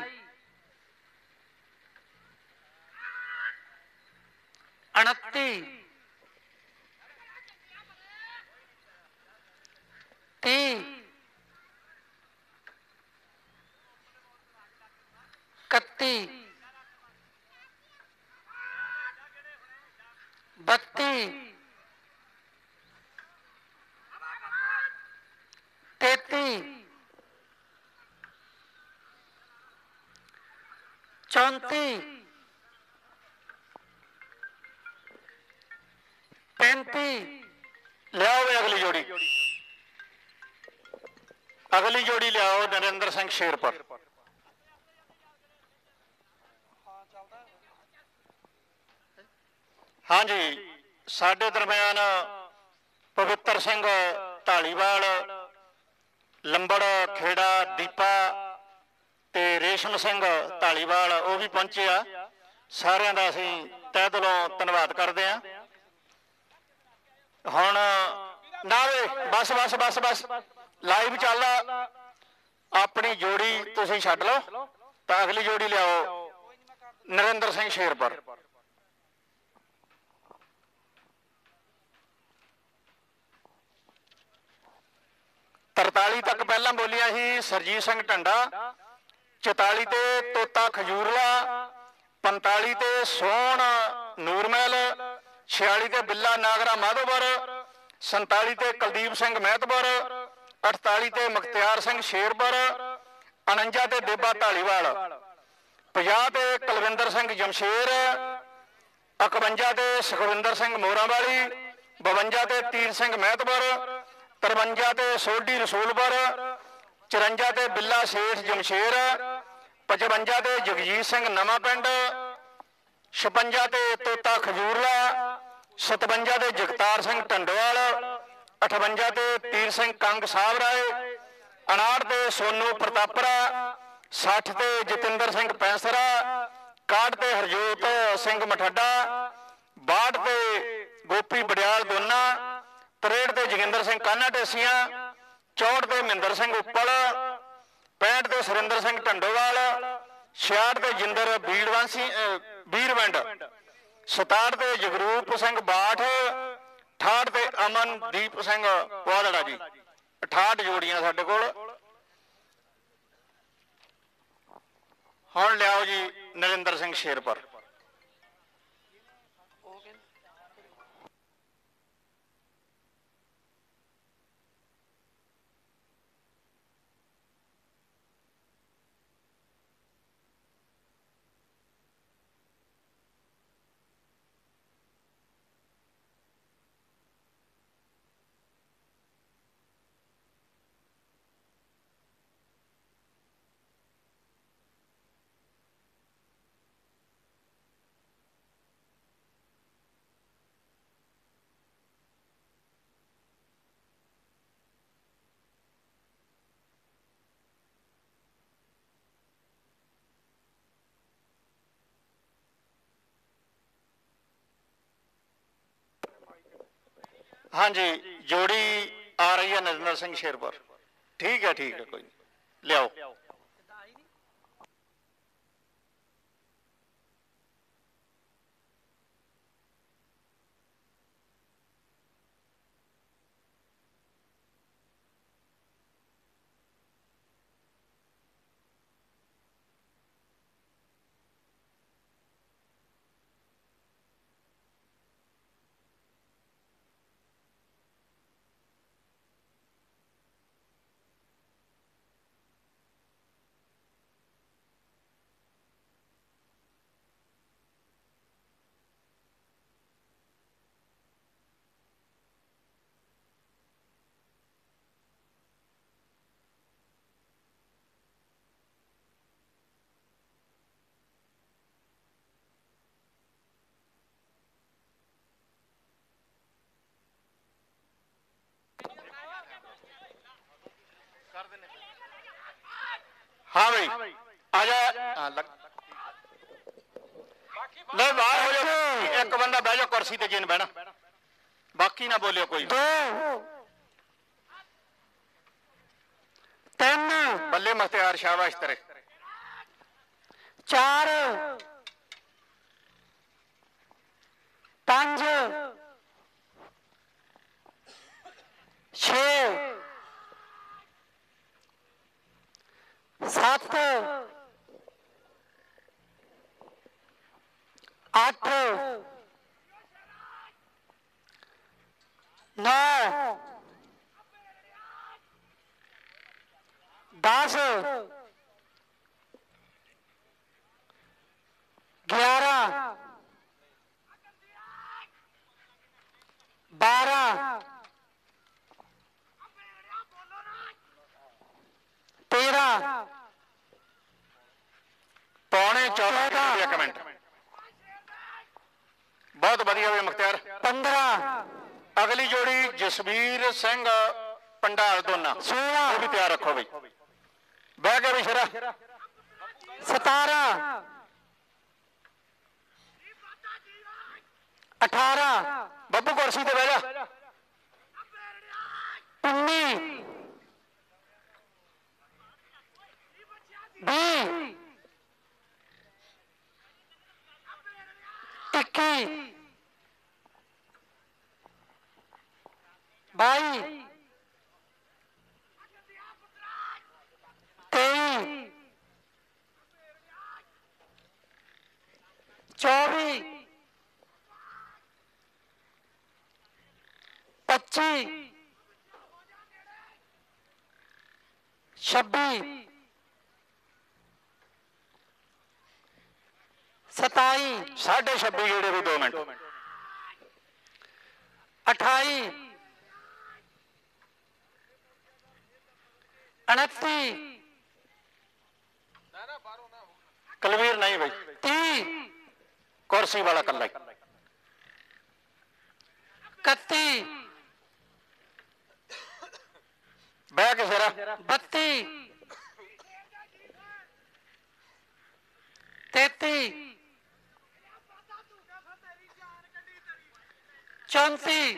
29 30 31 32 33 34 35 ਲਿਆਓ ਅਗਲੀ ਜੋੜੀ। ਅਗਲੀ ਜੋੜੀ ਲਿਆਓ ਨਰਿੰਦਰ ਸਿੰਘ ਸ਼ੇਰਪੁਰ। ਹਾਂਜੀ ਸਾਡੇ ਦਰਮਿਆਨ ਪਵਿੱਤਰ ਸਿੰਘ ਢਾਲੀਵਾਲ, ਲੰਬੜ ਖੇੜਾ ਦੀਪਾ ਤੇ ਰੇਸ਼ਮ ਸਿੰਘ ਢਾਲੀਵਾਲ ਉਹ ਵੀ ਪਹੁੰਚੇ ਆ। ਸਾਰਿਆਂ ਦਾ ਅਸੀਂ ਤਹਿ ਦਿਲੋਂ ਧੰਨਵਾਦ ਕਰਦੇ ਹਾਂ। ਹੁਣ ਨਾ ਵੇ ਬਸ ਬਸ ਬਸ ਬਸ ਲਾਈਵ ਚੱਲਦਾ, ਆਪਣੀ ਜੋੜੀ ਤੁਸੀਂ ਛੱਡ ਲਓ ਤਾਂ ਅਗਲੀ ਜੋੜੀ ਲਿਆਓ ਨਰਿੰਦਰ ਸਿੰਘ ਸ਼ੇਰਪੁਰ। ਤੱਕ ਪਹਿਲਾਂ ਬੋਲੀਆਂ ਸੀ ਸਰਜੀਤ ਸਿੰਘ ਢੰਡਾ, 44 ਤੇ ਤੋਤਾ ਖਜੂਰਲਾ, 45 ਤੇ ਸੋਹਣ ਨੂਰਮਹਿਲ, 46 ਤੇ ਬਿੱਲਾ ਨਾਗਰਾ ਮਾਧੋਪੁਰ, 47 ਤੇ ਕੁਲਦੀਪ ਸਿੰਘ ਮਹਿਤਪੁਰ, 48 ਤੇ ਮੁਖਤਿਆਰ ਸਿੰਘ ਸ਼ੇਰਪੁਰ, 49 ਤੇ ਬੇਬਾ ਢਾਲੀਵਾਲ, 50 ਤੇ ਕੁਲਵਿੰਦਰ ਸਿੰਘ ਜਮਸ਼ੇਰ, 51 ਤੇ ਸੁਖਵਿੰਦਰ ਸਿੰਘ ਮੋਰਾਂਵਾਲੀ, 52 ਤੇ ਤੀਰ ਸਿੰਘ ਮਹਿਤਪੁਰ, 53 ਤੇ ਸੋਢੀ ਰਸੂਲਪੁਰ, 54 ਤੇ ਬਿੱਲਾ ਸੇਠ ਜਮਸ਼ੇਰ, 55 ਤੇ ਜਗਜੀਤ ਸਿੰਘ ਨਵਾਂ ਪਿੰਡ, 56 ਤੇ ਤੋਤਾ ਖਜੂਰਲਾ, 57 ਤੇ ਜਗਤਾਰ ਸਿੰਘ ਢੰਡੋਵਾਲ, 58 ਤੇ ਤੀਰ ਸਿੰਘ ਕੰਗ ਸਾਹਿਬ ਰਾਏ, 59 ਤੇ ਸੋਨੂ ਪ੍ਰਤਾਪਰਾ, 60 ਤੇ ਜਤਿੰਦਰ ਸਿੰਘ ਪੈਂਸਰਾ, 61 ਤੇ ਹਰਜੋਤ ਸਿੰਘ ਮਠੱਡਾ, 62 ਤੇ ਗੋਪੀ ਬੜਿਆਲ ਦੋਨਾ, 63 ਤੇ ਜੋਗਿੰਦਰ ਸਿੰਘ ਕਾਨਾ ਢੇਸੀਆਂ, 64 ਤੇ ਮਹਿੰਦਰ ਸਿੰਘ ਉੱਪਲ, 65 ਤੇ ਸੁਰਿੰਦਰ ਸਿੰਘ ਢੰਡੋਵਾਲ, 66 ਤੇ ਜਿੰਦਰ ਵੀਰਵੰਡ, 67 ਤੇ ਜਗਰੂਪ ਸਿੰਘ ਬਾਠ, 68 ਤੇ ਅਮਨਦੀਪ ਸਿੰਘ ਵਾਦੜਾ ਜੀ। 68 ਜੋੜੀਆਂ ਸਾਡੇ ਕੋਲ। ਹੁਣ ਲਿਆਓ ਜੀ ਨਰਿੰਦਰ ਸਿੰਘ ਸ਼ੇਰਪੁਰ। हाँ जी, जोड़ी आ रही है नरेंद्र सिंह शेरपुर। ठीक है कोई नहीं, लियाओ। हाँ भाई आजा नहीं बाहर हो जाओ। एक बंदा बह जाओ कुर्सी ते जिन बहना, बाकी ना बोलियो कोई। 2 3 बल्ले मुख्तियार शाबाश तेरे। 4 5 6 7 8 9 10 11 12 13 पौने 14। एक मिनट, बहुत बढ़िया भी मुख्तियार। 15 अगली जोड़ी जसवीर सिंह पंडाल दोना। 16 भी तैयार रखो भाई, बह के भी शरा। 17 18 बब्बू कुर्सी ते बह जा। 19 20 21 22 23 24 25 26 27 साढ़े 26 जेड़े भी 2 मिनट 28 29 कलवीर नहीं भाई 30 कुर्सी वाला कला 31 ਬਹਿ ਕੇ ਸਿਰਾ 32 33 34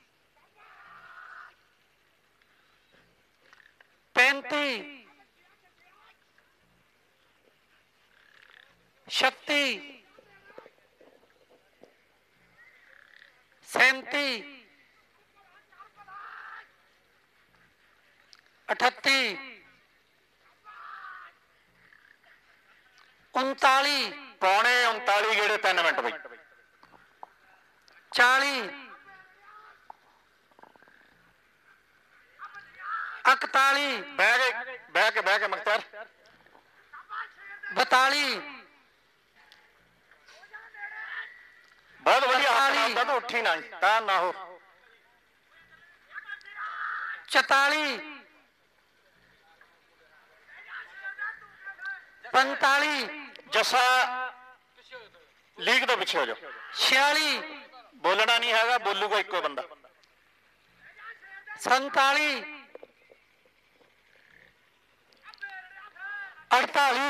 35 36 37 38 39 ਪੌਣੇ 39 ਗੇੜੇ 3 ਮਿੰਟ ਬਈ 40 41 ਬਹਿ ਕੇ ਮਖਤਿਆਰ 42 ਬਹੁਤ ਵਧੀਆ ਹੱਥ ਨਾਲ ਉੱਠੀ ਨਾ ਤਾਂ ਨਾ ਹੋ 44 45 ਜੱਸਾ ਲੀਗ ਤੋਂ ਪਿੱਛੇ ਹੋ ਜਾਓ 46 ਬੋਲਣਾ ਨਹੀਂ ਹੈਗਾ ਬੋਲੂਗਾ ਇੱਕੋ ਬੰਦਾ 47 48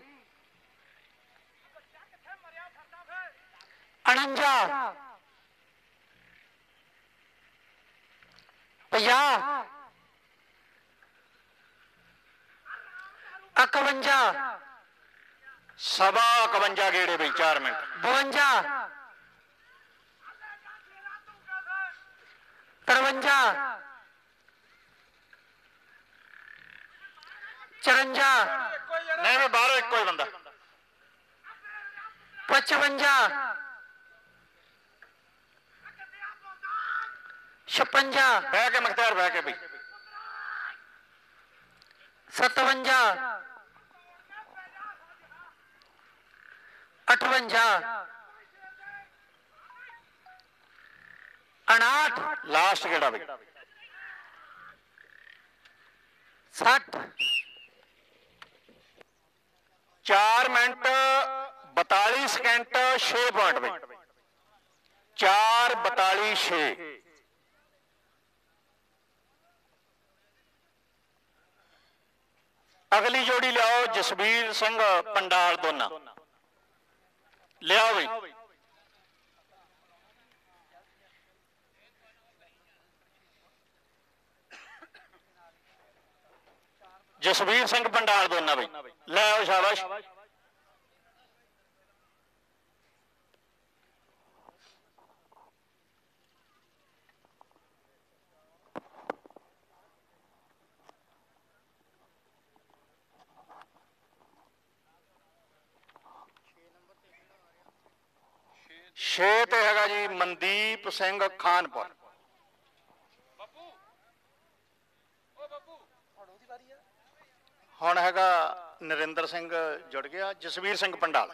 49 50 51 ਸਵਾ 51 ਗੇੜੇ ਬਈ 4 ਮਿੰਟ 52 53 54 ਨਹੀਂ ਮੈਂ ਬਾਹਰੋਂ ਇੱਕੋ ਹੀ ਬੰਦਾ 55 56 ਬਹਿ ਕੇ ਮਖਤਿਆਰ ਬਹਿ ਕੇ ਬਈ 57 58 59 ਲਾਸਟ ਗੇੜਾ ਬਈ 60 4 ਮਿੰਟ 42 ਸਕਿੰਟ 6 ਪੁਆਇੰਟ ਬਈ 4 42 6 ਅਗਲੀ ਜੋੜੀ ਲਿਆਓ ਜਸਵੀਰ ਸਿੰਘ ਪੰਡਾਲ ਦੋਨਾ ਲਿਆਓ ਬਈ ਜਸਵੀਰ ਸਿੰਘ ਪੰਡਾਲ ਦੋਨਾ ਬਈ ਲੈ ਆਓ ਸ਼ਾਬਾਸ਼ ਛੇ ਤੇ ਹੈਗਾ ਜੀ ਮਨਦੀਪ ਸਿੰਘ ਖਾਨਪੁਰ ਹੁਣ ਹੈਗਾ ਨਰਿੰਦਰ ਸਿੰਘ ਜੁੜ ਗਿਆ ਜਸਵੀਰ ਸਿੰਘ ਪੰਡਾਲ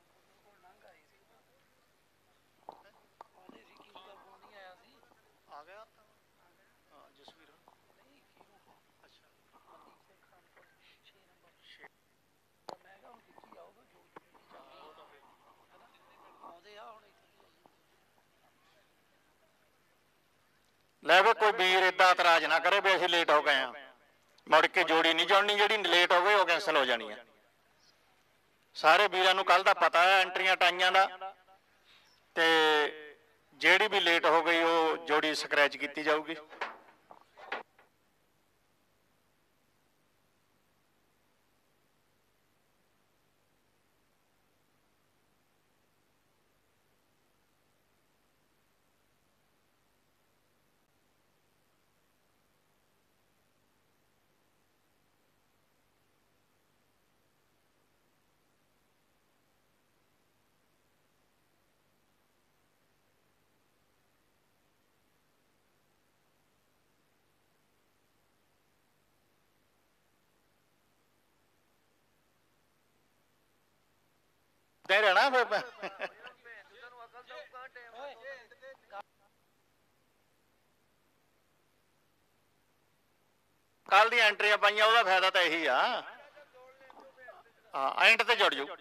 ਲੈ ਵੇ ਕੋਈ ਵੀਰ ਏਦਾਂ ਇਤਰਾਜ਼ ਨਾ ਕਰੇ ਵੀ ਅਸੀਂ ਲੇਟ ਹੋ ਗਏ ਆ ਮੁੜ ਕੇ ਜੋੜੀ ਨਹੀਂ ਜੁੜਨੀ ਜਿਹੜੀ ਲੇਟ ਹੋ ਗਈ ਉਹ ਕੈਂਸਲ ਹੋ ਜਾਣੀ ਹੈ ਸਾਰੇ ਵੀਰਾਂ ਨੂੰ ਕੱਲ ਦਾ ਪਤਾ ਹੈ ਐਂਟਰੀਆਂ ਟਾਈਆਂ ਦਾ ਤੇ ਜਿਹੜੀ ਵੀ ਲੇਟ ਹੋ ਗਈ ਉਹ ਜੋੜੀ ਸਕ੍ਰੈਚ ਕੀਤੀ ਜਾਊਗੀ ਦੇ ਰਹਿਣਾ ਫਿਰ ਕੱਲ ਦੀ ਐਂਟਰੀਆਂ ਪਾਈਆਂ ਉਹਦਾ ਫਾਇਦਾ ਤਾਂ ਇਹੀ ਆ ਹਾਂ ਐਂਡ ਤੇ ਜੁੜ ਜਾਓ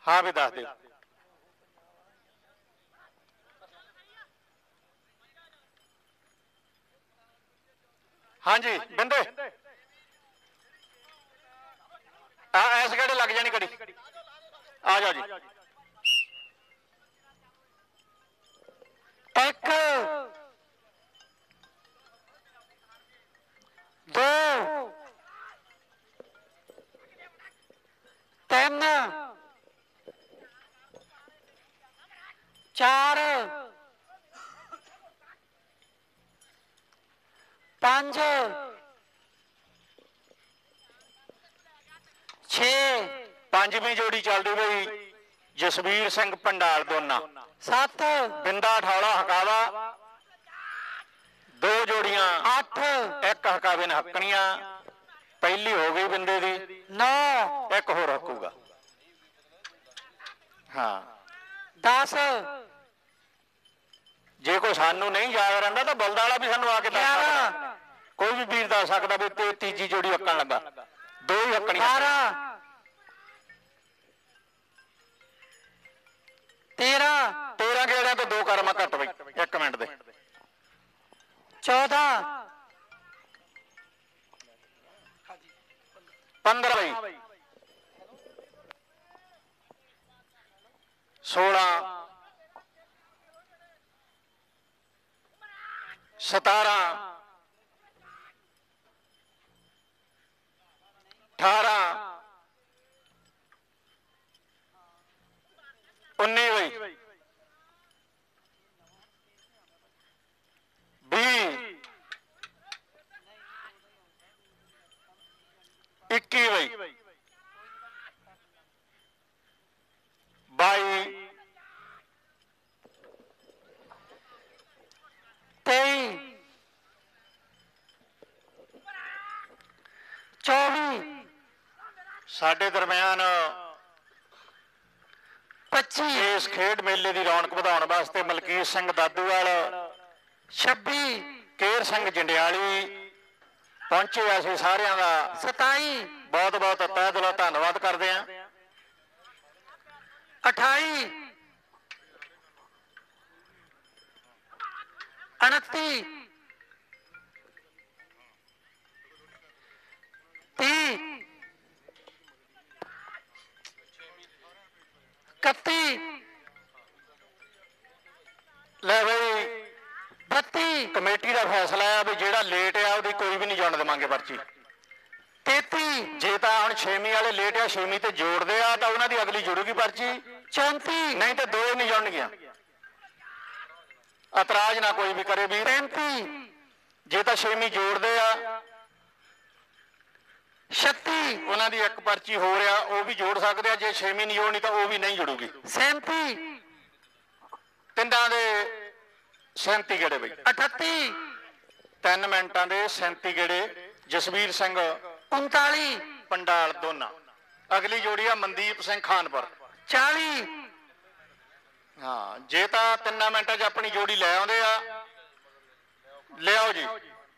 ਹਾਂ ਵੀ ਦੱਸ ਦਿਓ। ਹਾਂਜੀ ਬਿੰਦੇ ਐਸ ਗੇੜੇ ਲੱਗ ਜਾਣੀ ਘੜੀ। ਆ ਜਾਓ ਜੀ। 1 2 3 4 5 6 ਪੰਜਵੀਂ ਜੋੜੀ ਚੱਲਦੀ ਬਈ ਜਸਵੀਰ ਸਿੰਘ ਪੰਡਾਲ ਦੋਨਾ। 7 ਬਿੰਦਾ ਠੌਲਾ ਹਕਾਵਾ 2 ਜੋੜੀਆਂ 8 ਇੱਕ ਹਕਾਵੇ ਨੇ ਹੱਕਣੀਆਂ ਪਹਿਲੀ ਹੋ ਗਈ ਬਿੰਦੇ ਦੀ 9 ਇੱਕ ਹੋਰ ਹੱਕੂਗਾ। ਹਾਂ 10 ਜੇ ਕੋਈ ਸਾਨੂੰ ਨਹੀਂ ਯਾਦ ਰਹਿੰਦਾ ਤਾਂ ਬਲਦਾ ਵਾਲਾ ਵੀ ਸਾਨੂੰ ਆ ਕੇ ਦੱਸ ਸਕਦਾ। ਕੋਈ ਵੀ ਵੀਰ ਦੱਸ ਸਕਦਾ ਵੀ ਤੇ ਤੀਜੀ ਜੋੜੀ ਹੱਕਣ ਲੱਗਾ 2 ਹੀ ਹੱਕਣੀਆਂ। 13 ਗੇੜਿਆਂ ਤੋਂ 2 ਕਰਮਾ ਘੱਟ ਬਈ 1 ਮਿੰਟ ਦੇ। 14 15 ਬਈ 16 17 18 19 ਬਈ 20 21 ਬਈ 22 23 24 ਸਾਡੇ ਦਰਮਿਆਨ 25 ਇਸ ਖੇਡ ਮੇਲੇ ਦੀ ਰੌਣਕ ਵਧਾਉਣ ਵਾਸਤੇ ਮਲਕੀਤ ਸਿੰਘ ਦਾਦੂਵਾਲ 26 ਕੇਰ ਸਿੰਘ ਜੰਡਿਆਲੀ ਪਹੁੰਚੇ। ਅਸੀਂ ਸਾਰਿਆਂ ਦਾ 27 ਬਹੁਤ ਬਹੁਤ ਤਹਿ ਦਿਲੋਂ ਧੰਨਵਾਦ ਕਰਦੇ ਹਾਂ। 28 29 30 31 ਲੈ ਬਈ 32 ਕਮੇਟੀ ਦਾ ਫੈਸਲਾ ਆ ਵੀ ਜਿਹੜਾ ਲੇਟ ਆ ਉਹਦੀ ਕੋਈ ਵੀ ਨਹੀਂ ਜੁੜਨ ਦੇਵਾਂਗੇ ਪਰਚੀ। 33 ਜੇ ਤਾਂ ਹੁਣ 6ਵੀਂ ਵਾਲੇ ਲੇਟ ਆ 6ਵੀਂ ਤੇ ਜੋੜਦੇ ਆ ਤਾਂ ਉਹਨਾਂ ਦੀ ਅਗਲੀ ਜੁੜੂਗੀ ਪਰਚੀ। 34 ਨਹੀਂ ਤੇ 2 ਨਹੀਂ ਜੁੜਨਗੀਆਂ। ਇਤਰਾਜ਼ ਨਾ ਕੋਈ ਵੀ ਕਰੇ ਵੀ। 35 ਜੇ ਤਾਂ 6ਵੀਂ ਜੋੜਦੇ ਆ 36 ਉਹਨਾਂ ਦੀ ਇੱਕ ਪਰਚੀ ਹੋ ਰਿਹਾ ਉਹ ਵੀ ਜੋੜ ਸਕਦੇ ਆ। ਜੇ 6ਵੀਂ ਨਹੀਂ ਜੋੜਨੀ ਤਾਂ ਉਹ ਵੀ ਨਹੀਂ ਜੁੜੂਗੀ। 37 ਤਿੰਨਾਂ ਦੇ 37 ਗੇੜੇ ਬਈ। 38 3 ਮਿੰਟਾਂ ਦੇ 37 ਗੇੜੇ ਜਸਵੀਰ ਸਿੰਘ 39 ਪੰਡਾਲ ਦੋਨਾ। ਅਗਲੀ ਜੋੜੀ ਆ ਮਨਦੀਪ ਸਿੰਘ ਖਾਨਪੁਰ 40। ਹਾਂ ਜੇ ਤਾਂ 3 ਮਿੰਟਾਂ 'ਚ ਆਪਣੀ ਜੋੜੀ ਲੈ ਆਉਂਦੇ ਆ ਲਿਆਓ ਜੀ।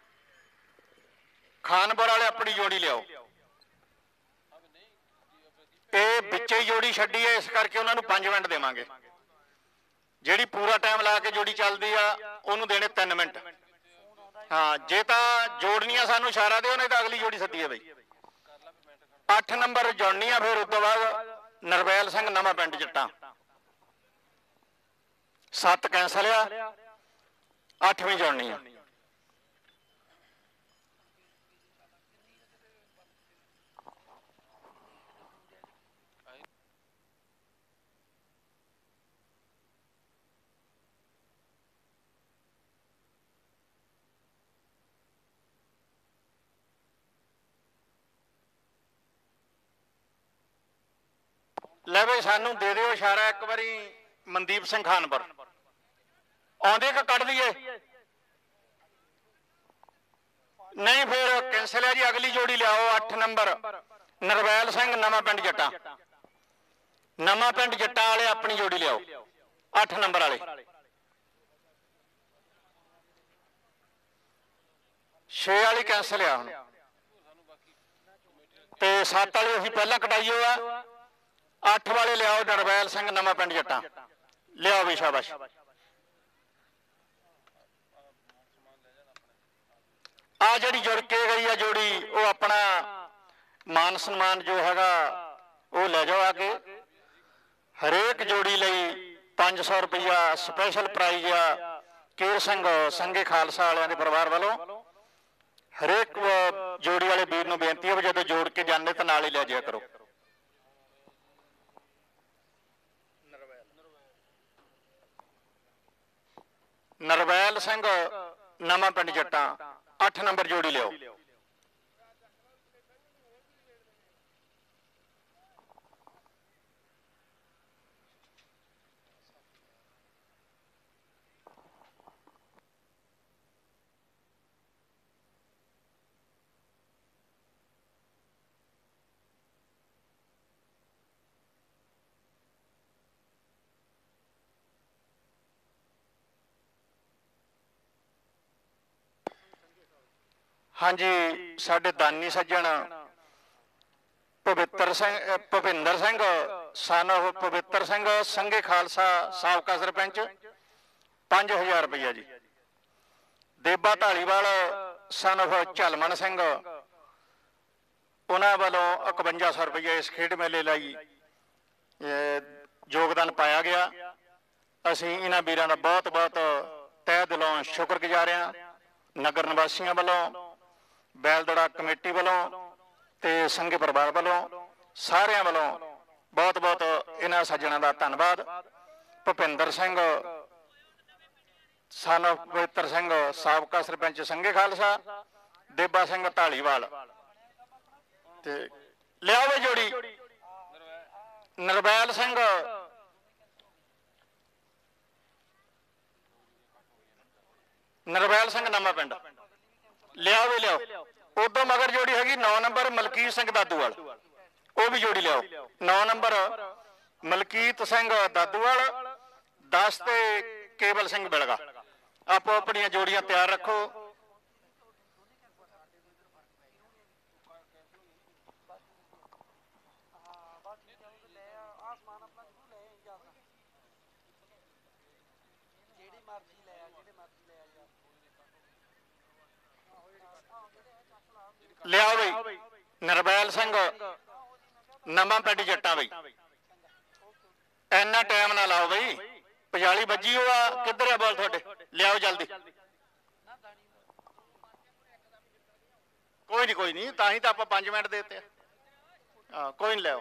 ਖਾਨਪੁਰ ਵਾਲੇ ਆਪਣੀ ਜੋੜੀ ਲਿਆਓ। ਇਹ ਵਿੱਚੇ ਹੀ ਜੋੜੀ ਛੱਡੀ ਹੈ ਇਸ ਕਰਕੇ ਉਹਨਾਂ ਨੂੰ 5 ਮਿੰਟ ਦੇਵਾਂਗੇ। ਜਿਹੜੀ ਪੂਰਾ ਟਾਈਮ ਲਾ ਕੇ ਜੋੜੀ ਚੱਲਦੀ ਆ ਉਹਨੂੰ ਦੇਣੇ 3 ਮਿੰਟ। ਹਾਂ ਜੇ ਤਾਂ ਜੋੜਨੀ ਆ ਸਾਨੂੰ ਇਸ਼ਾਰਾ ਦਿਓ ਨਹੀਂ ਤਾਂ ਅਗਲੀ ਜੋੜੀ ਸੱਦੀ ਹੈ ਬਈ। 8 ਨੰਬਰ ਜੁੜਨੀ ਆ ਫਿਰ ਉਸ ਤੋਂ ਬਾਅਦ ਨਰਵੈਲ ਸਿੰਘ ਨਵਾਂ ਪਿੰਡ ਜੱਟਾਂ। 7 ਕੈਂਸਲ ਆ 8ਵੀਂ ਜੁੜਨੀ ਆ। ਲੈ ਬਈ ਸਾਨੂੰ ਦੇ ਦਿਓ ਇਸ਼ਾਰਾ ਇੱਕ ਵਾਰੀ ਮਨਦੀਪ ਸਿੰਘ ਖਾਨਪੁਰ ਆਉਂਦੇ ਕਿ ਕੱਢ ਦਈਏ। ਨਹੀਂ ਫਿਰ ਕੈਂਸਲ ਹੈ ਜੀ। ਅਗਲੀ ਜੋੜੀ ਲਿਆਓ 8 ਨੰਬਰ ਨਰਵੈਲ ਸਿੰਘ ਨਵਾਂ ਪਿੰਡ ਜੱਟਾਂ। ਨਵਾਂ ਪਿੰਡ ਜੱਟਾਂ ਵਾਲੇ ਆਪਣੀ ਜੋੜੀ ਲਿਆਓ 8 ਨੰਬਰ ਵਾਲੇ। 6 ਵਾਲੀ ਕੈਂਸਲ ਆ ਹੁਣ ਤੇ 7 ਵਾਲੇ ਅਸੀਂ ਪਹਿਲਾਂ ਕਟਾਈਓ ਆ। 8 ਵਾਲੇ ਲਿਆਓ ਨਰਵੈਲ ਸਿੰਘ ਨਵਾਂ ਪਿੰਡ ਜੱਟਾਂ ਲਿਆਓ ਵੀ ਸ਼ਾਬਾਸ਼। ਆ ਜਿਹੜੀ ਜੁੜ ਕੇ ਗਈ ਆ ਜੋੜੀ ਉਹ ਆਪਣਾ ਮਾਨ ਸਨਮਾਨ ਜੋ ਹੈਗਾ ਉਹ ਲੈ ਜਾਓ ਆ ਕੇ। ਹਰੇਕ ਜੋੜੀ ਲਈ 500 ਰੁਪਇਆ ਸਪੈਸ਼ਲ ਪ੍ਰਾਈਜ਼ ਆ ਕੇਰ ਸਿੰਘ ਸੰਘੇ ਖਾਲਸਾ ਵਾਲਿਆਂ ਦੇ ਪਰਿਵਾਰ ਵੱਲੋਂ। ਹਰੇਕ ਜੋੜੀ ਵਾਲੇ ਵੀਰ ਨੂੰ ਬੇਨਤੀ ਹੈ ਵੀ ਜਦੋਂ ਜੋੜ ਕੇ ਜਾਂਦੇ ਤਾਂ ਨਾਲ ਹੀ ਲੈ ਜਾਇਆ ਕਰੋ। ਨਰਵੈਲ ਸਿੰਘ ਨਵਾਂ ਪਿੰਡ ਜੱਟਾਂ 8 ਨੰਬਰ ਜੋੜੀ ਲਿਓ। ਹਾਂਜੀ ਸਾਡੇ ਦਾਨੀ ਸੱਜਣ ਭੁਪਿੰਦਰ ਸਿੰਘ ਸਨ ਉਹ ਪਵਿੱਤਰ ਸਿੰਘ ਸੰਘੇ ਖਾਲਸਾ ਸਾਬਕਾ ਸਰਪੰਚ 5000 ਰੁਪਇਆ ਜੀ। ਦੇਬਾ ਢਾਲੀਵਾਲ ਸਨ ਉਹ ਝਲਮਣ ਸਿੰਘ ਉਹਨਾਂ ਵੱਲੋਂ 5100 ਰੁਪਇਆ ਇਸ ਖੇਡ ਮੇਲੇ ਲਈ ਯੋਗਦਾਨ ਪਾਇਆ ਗਿਆ। ਅਸੀਂ ਇਹਨਾਂ ਵੀਰਾਂ ਦਾ ਬਹੁਤ ਬਹੁਤ ਤਹਿ ਦਿਲੋਂ ਸ਼ੁਕਰਗੁਜ਼ਾਰ ਹਾਂ। ਨਗਰ ਨਿਵਾਸੀਆਂ ਵੱਲੋਂ, ਬੈਲਦੜਾ ਕਮੇਟੀ ਵੱਲੋਂ ਤੇ ਸੰਘੇ ਪਰਿਵਾਰ ਵੱਲੋਂ ਸਾਰਿਆਂ ਵੱਲੋਂ ਬਹੁਤ ਬਹੁਤ ਇਹਨਾਂ ਸੱਜਣਾਂ ਦਾ ਧੰਨਵਾਦ। ਭੁਪਿੰਦਰ ਸਿੰਘ ਸਨ ਪਵਿੱਤਰ ਸਿੰਘ ਸਾਬਕਾ ਸਰਪੰਚ ਸੰਘੇ ਖਾਲਸਾ, ਦੇਬਾ ਸਿੰਘ ਢਾਲੀਵਾਲ ਤੇ ਲਿਆਵੇ ਜੋੜੀ ਨਰਵੈਲ ਸਿੰਘ ਨਵਾਂ ਪਿੰਡ ਲਿਆਓ ਵੀ ਲਿਆਓ। ਉਦੋਂ ਮਗਰ ਜੋੜੀ ਹੈਗੀ 9 ਨੰਬਰ ਮਲਕੀਤ ਸਿੰਘ ਦਾਦੂਵਾਲ, ਉਹ ਵੀ ਜੋੜੀ ਲਿਆਓ। 9 ਨੰਬਰ ਮਲਕੀਤ ਸਿੰਘ ਦਾਦੂਵਾਲ, 10 ਤੇ ਕੇਵਲ ਸਿੰਘ ਬਿਲਗਾ। ਆਪੋ ਆਪਣੀਆਂ ਜੋੜੀਆਂ ਤਿਆਰ ਰੱਖੋ। ਲਿਆਓ ਬਈ ਨਰਵੈਲ ਸਿੰਘ ਨਵਾਂ ਪਿੰਡ ਜੱਟਾਂ ਬਈ। ਇੰਨਾ ਟਾਈਮ ਨਾ ਲਾਓ ਬਈ, 45 ਵੱਜੀ ਉਹ ਆ। ਕਿੱਧਰ ਆ ਬੋਲ ਤੁਹਾਡੇ? ਲਿਆਓ ਜਲਦੀ। ਕੋਈ ਨਹੀਂ ਤਾਂ ਹੀ ਤਾਂ ਆਪਾਂ 5 ਮਿੰਟ ਦੇ ਦਿੱਤੇ ਆ। ਕੋਈ ਨਹੀਂ ਲਿਆਓ।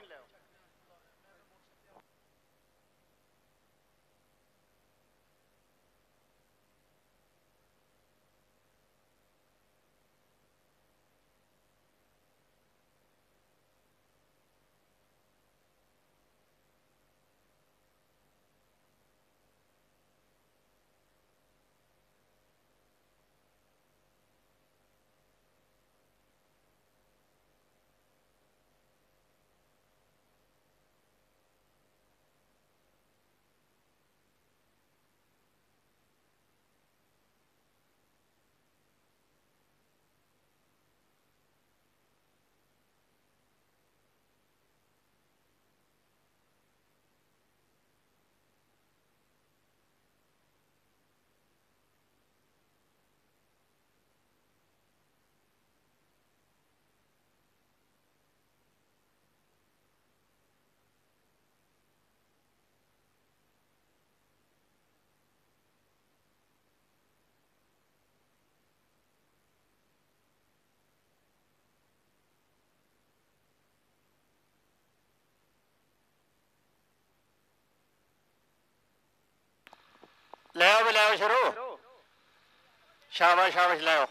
ਲਿਆਓ ਵੀ ਲਿਆਓ ਸ਼ੁਰੂ। ਸ਼ਾਬਾਸ਼ ਸ਼ਾਬਾਸ਼ ਲਿਆਓ।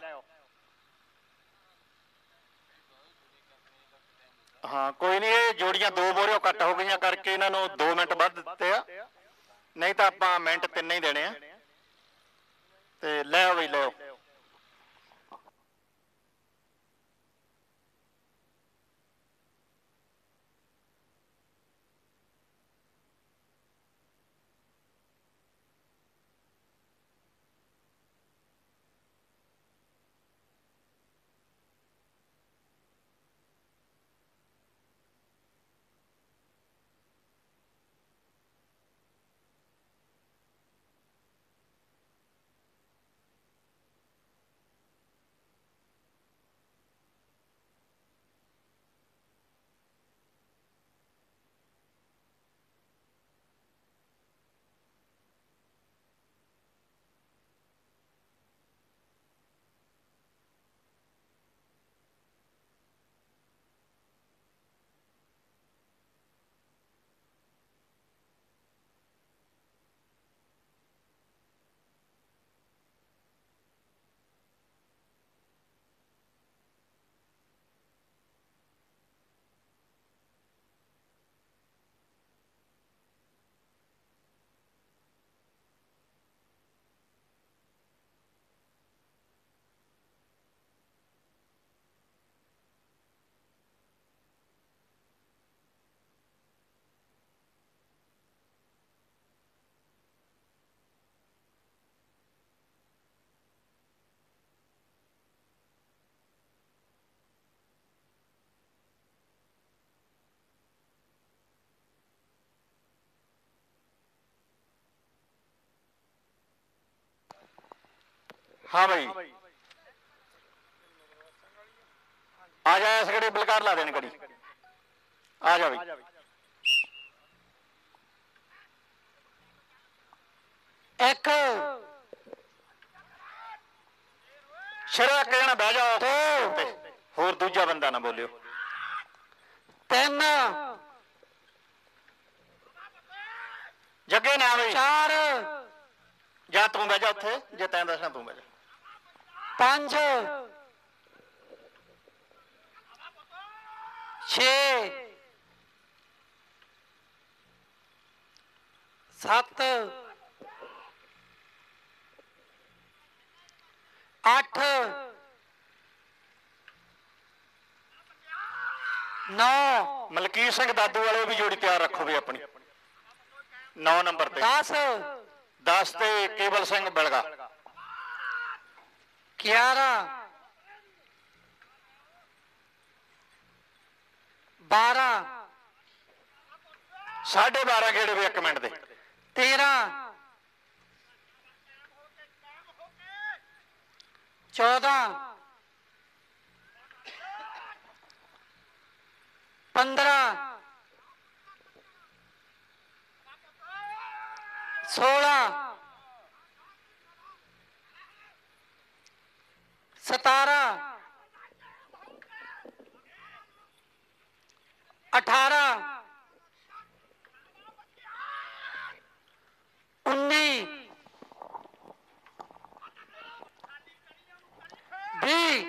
ਹਾਂ ਕੋਈ ਨਹੀਂ, ਇਹ ਜੋੜੀਆਂ 2 ਬੋਰੀਆਂ ਘੱਟ ਹੋ ਗਈਆਂ ਕਰਕੇ ਇਹਨਾਂ ਨੂੰ 2 ਮਿੰਟ ਵੱਧ ਦਿੱਤੇ ਆ, ਨਹੀਂ ਤਾਂ ਆਪਾਂ ਮਿੰਟ 3 ਹੀ ਦੇਣੇ ਆ। ਤੇ ਲਿਆਓ ਵੀ ਲਿਆਓ। हाँ भाई आ जा इस घड़ी बलकार ला देनी घड़ी आ जा भाई एक शरा कहना बह जाओ तो होर दूजा बंदा ना बोलियो तीन जगे ना भाई चार जा तू बह जा उत्थे जे तैं दसना तू बह जा पांच छे सत्त अठ नौ मलकीत सिंह दादू वाले भी जोड़ी तैयार रखो भी अपनी 9 नंबर पे 10 ते केवल सिंह बलगा 11 12 12.5 गेड़े भी 1 मिनट दे 13 14 15 16 17 18 19 20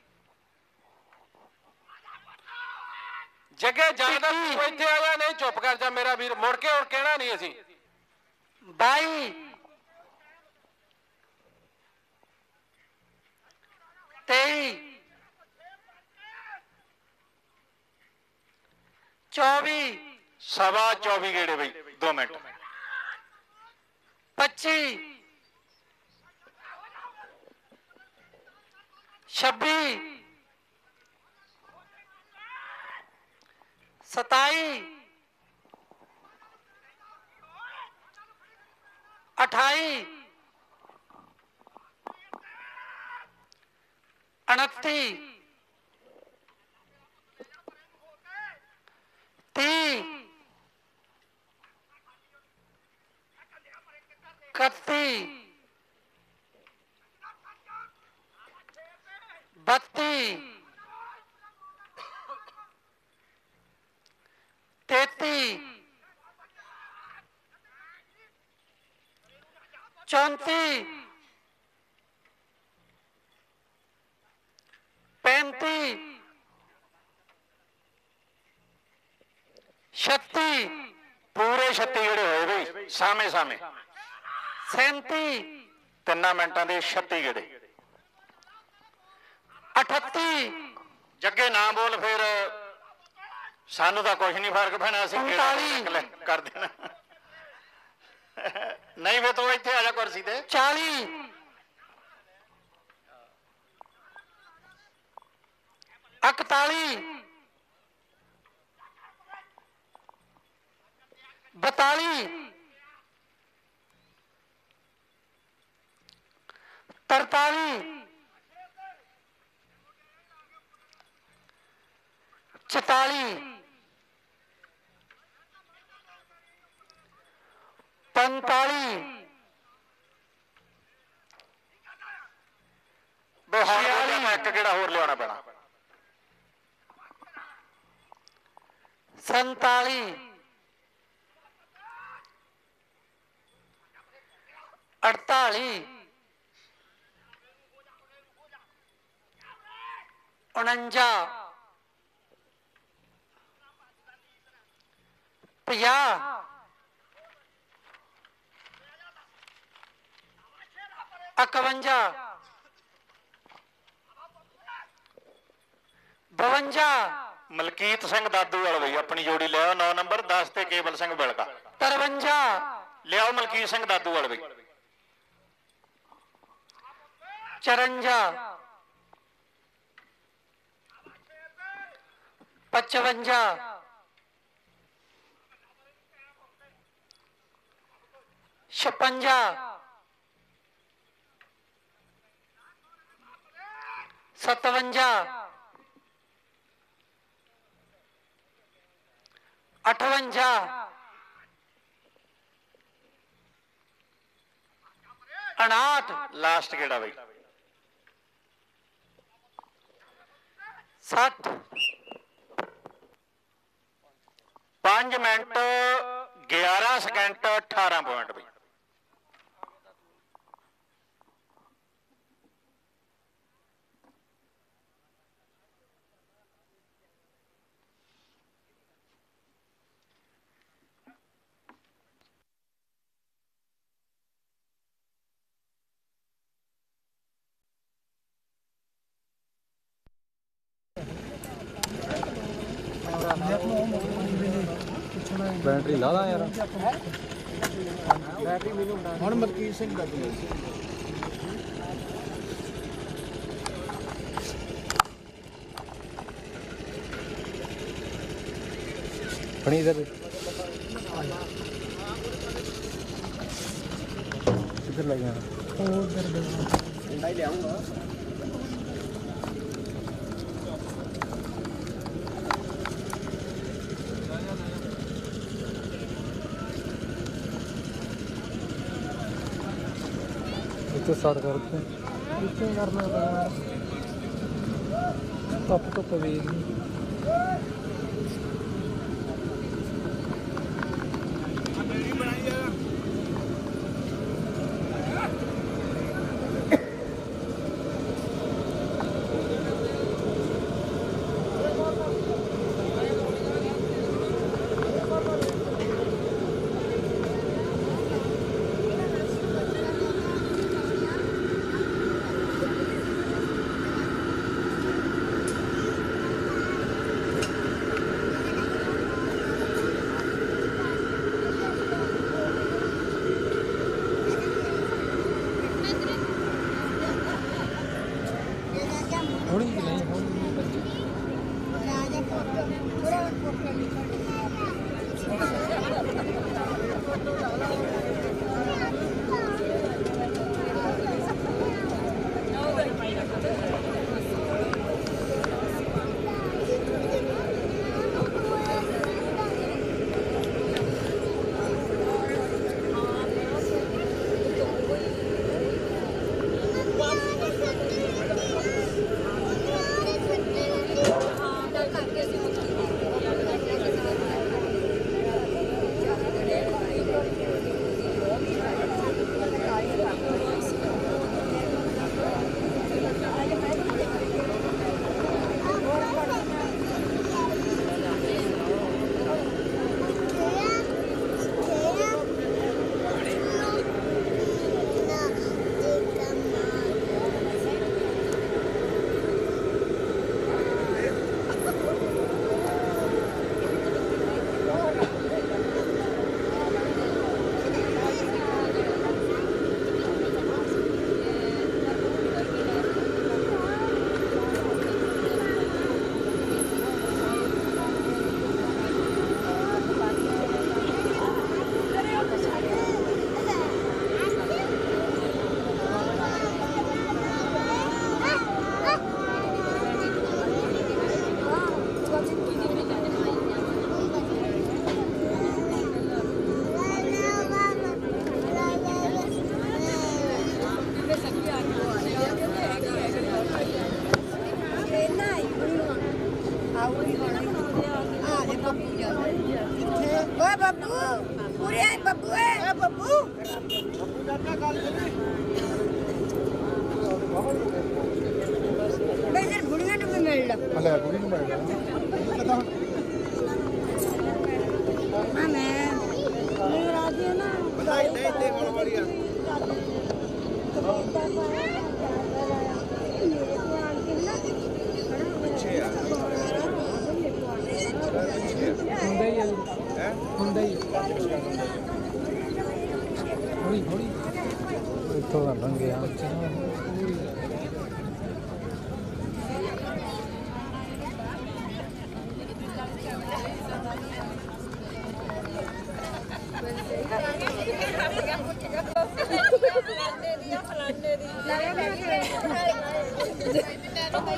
जगे जादा तू इत्थे आ जा नहीं चुप कर जा मेरा वीर मुड़ के और कहना नहीं असी 22 23 24 24.25 गेड़े भाई 2 मिनट 25 26 27 28 29 30 31 32 33 34 35 36 पूरे 36 ਜਿਹੜੇ ਹੋਏ ਬਈ ਸਾਹਮਣੇ ਸਾਹਮਣੇ 37 3 ਮਿੰਟਾਂ ਦੇ 36 ਗੇੜੇ 38 ਜੱਗੇ ਨਾ ਬੋਲ ਫਿਰ ਸਾਨੂੰ ਤਾਂ ਕੁਝ ਨਹੀਂ ਫਰਕ ਪੈਣਾ ਅਸੀਂ ਕਰ ਦੇਣਾ ਨਹੀਂ ਵੇ ਤੂੰ ਇੱਥੇ ਆ ਜਾ ਕੁਰਸੀ ਤੇ 40 41 42 43 44 45 ਇੱਕ ਕਿਹੜਾ ਹੋਰ ਲਿਆਉਣਾ ਪੈਣਾ 47 48 49 50 51 52 ਮਲਕੀਤ ਸਿੰਘ ਦਾਦੂ ਵਾਲਾ ਬਈ ਆਪਣੀ ਜੋੜੀ ਲਿਆਓ 9 ਨੰਬਰ 10 ਤੇ ਕੇਵਲ ਸਿੰਘ ਬਿਲਕਾ 53 ਲਿਆਓ ਮਲਕੀਤ ਸਿੰਘ ਦਾਦੂ ਵਾਲਾ ਬਈ 54 55 56 57 58 59 लास्ट गेड़ा बई 60 5 मिनट 11 सेकंड 18 पॉइंट बई बैटरी ला दा यार ਹੁਣ ਮਲਕੀਤ ਸਿੰਘ ਦਾ ਫਣੀ ਇਧਰ ਕਿੱਧਰ ਲੱਗ ਜਾਣਾ ਉਹ ਉਧਰ ਡੰਡਾ ਹੀ ਲਿਆਉਂਗਾ ਇੱਥੇ ਸਟਾਰਟ ਕਰਦੇ ਇੱਥੇ ਕਰਨਾ ਪੈਣਾ ਧੁੱਪ ਧੁੱਪ ਵੇਖ थोड़ी नहीं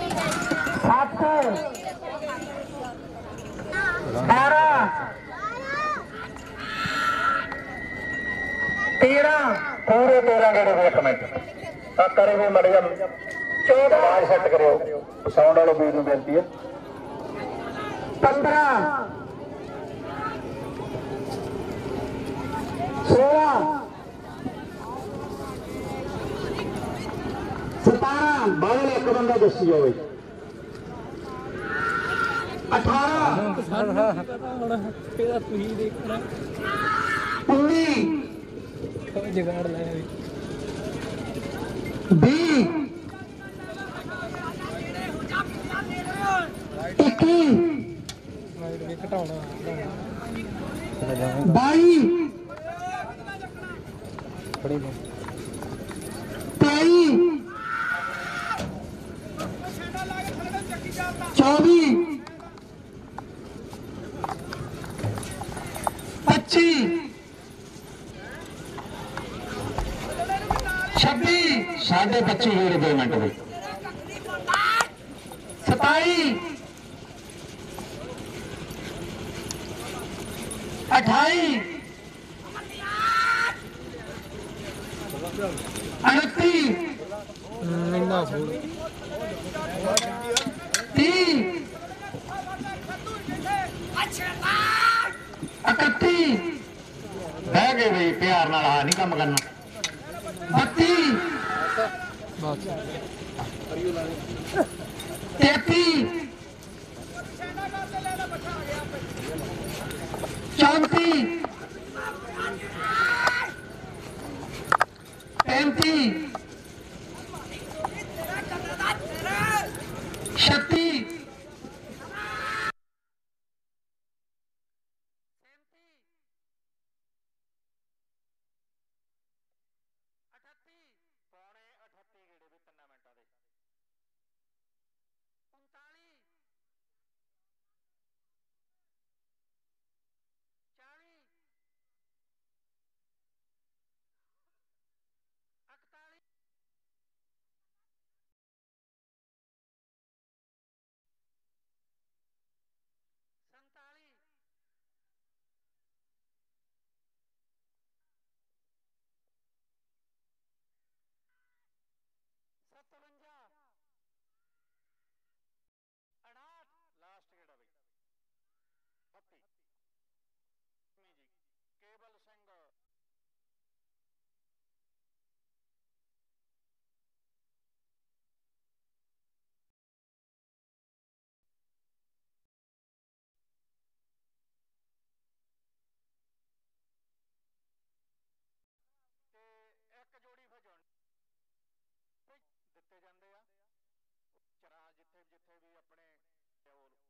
7 12 13 पूरे 13 गेड़े हुए कमेंट करे वो मड़ जा 14 आवाज सेट करो साउंड वाले वीर ਨੂੰ ਬੇਨਤੀ है 15 16 17 ਬਾਹਰ ਇੱਕ ਬੰਦਾ ਦੱਸੀ ਜਾਵੇ 18 ਇਹਦਾ ਤੁਸੀਂ ਦੇਖਣਾ 19 ਜਗਾੜ ਲਾਇਆ 20 21 ਲਾਈਟ ਵੀ ਘਟਾਉਣਾ 22 ਬੜੀ 23 24 25 26 साढ़े 25 होरे 2 मिनट में 27 28 29 ਇੰਨਾ ਫੂਲ 30 31 ਬਹਿ ਗਏ ਬਈ ਪਿਆਰ ਨਾਲ ਆ ਨਹੀਂ ਕੰਮ ਕਰਨਾ 32 ਬਸ 33 34 35 36 ਲਾਸਟ ਕਿਹੜਾ ਬਈ 32 ਜੀ ਕੇਵਲ ਸਿੰਘ ਤੇ ਇੱਕ ਜੋੜੀ ਫਿਰ ਦਿੱਤੇ ਜਾਂਦੇ ਆ ਚਰਾ ਜਿੱਥੇ ਜਿੱਥੇ ਵੀ ਆਪਣੇ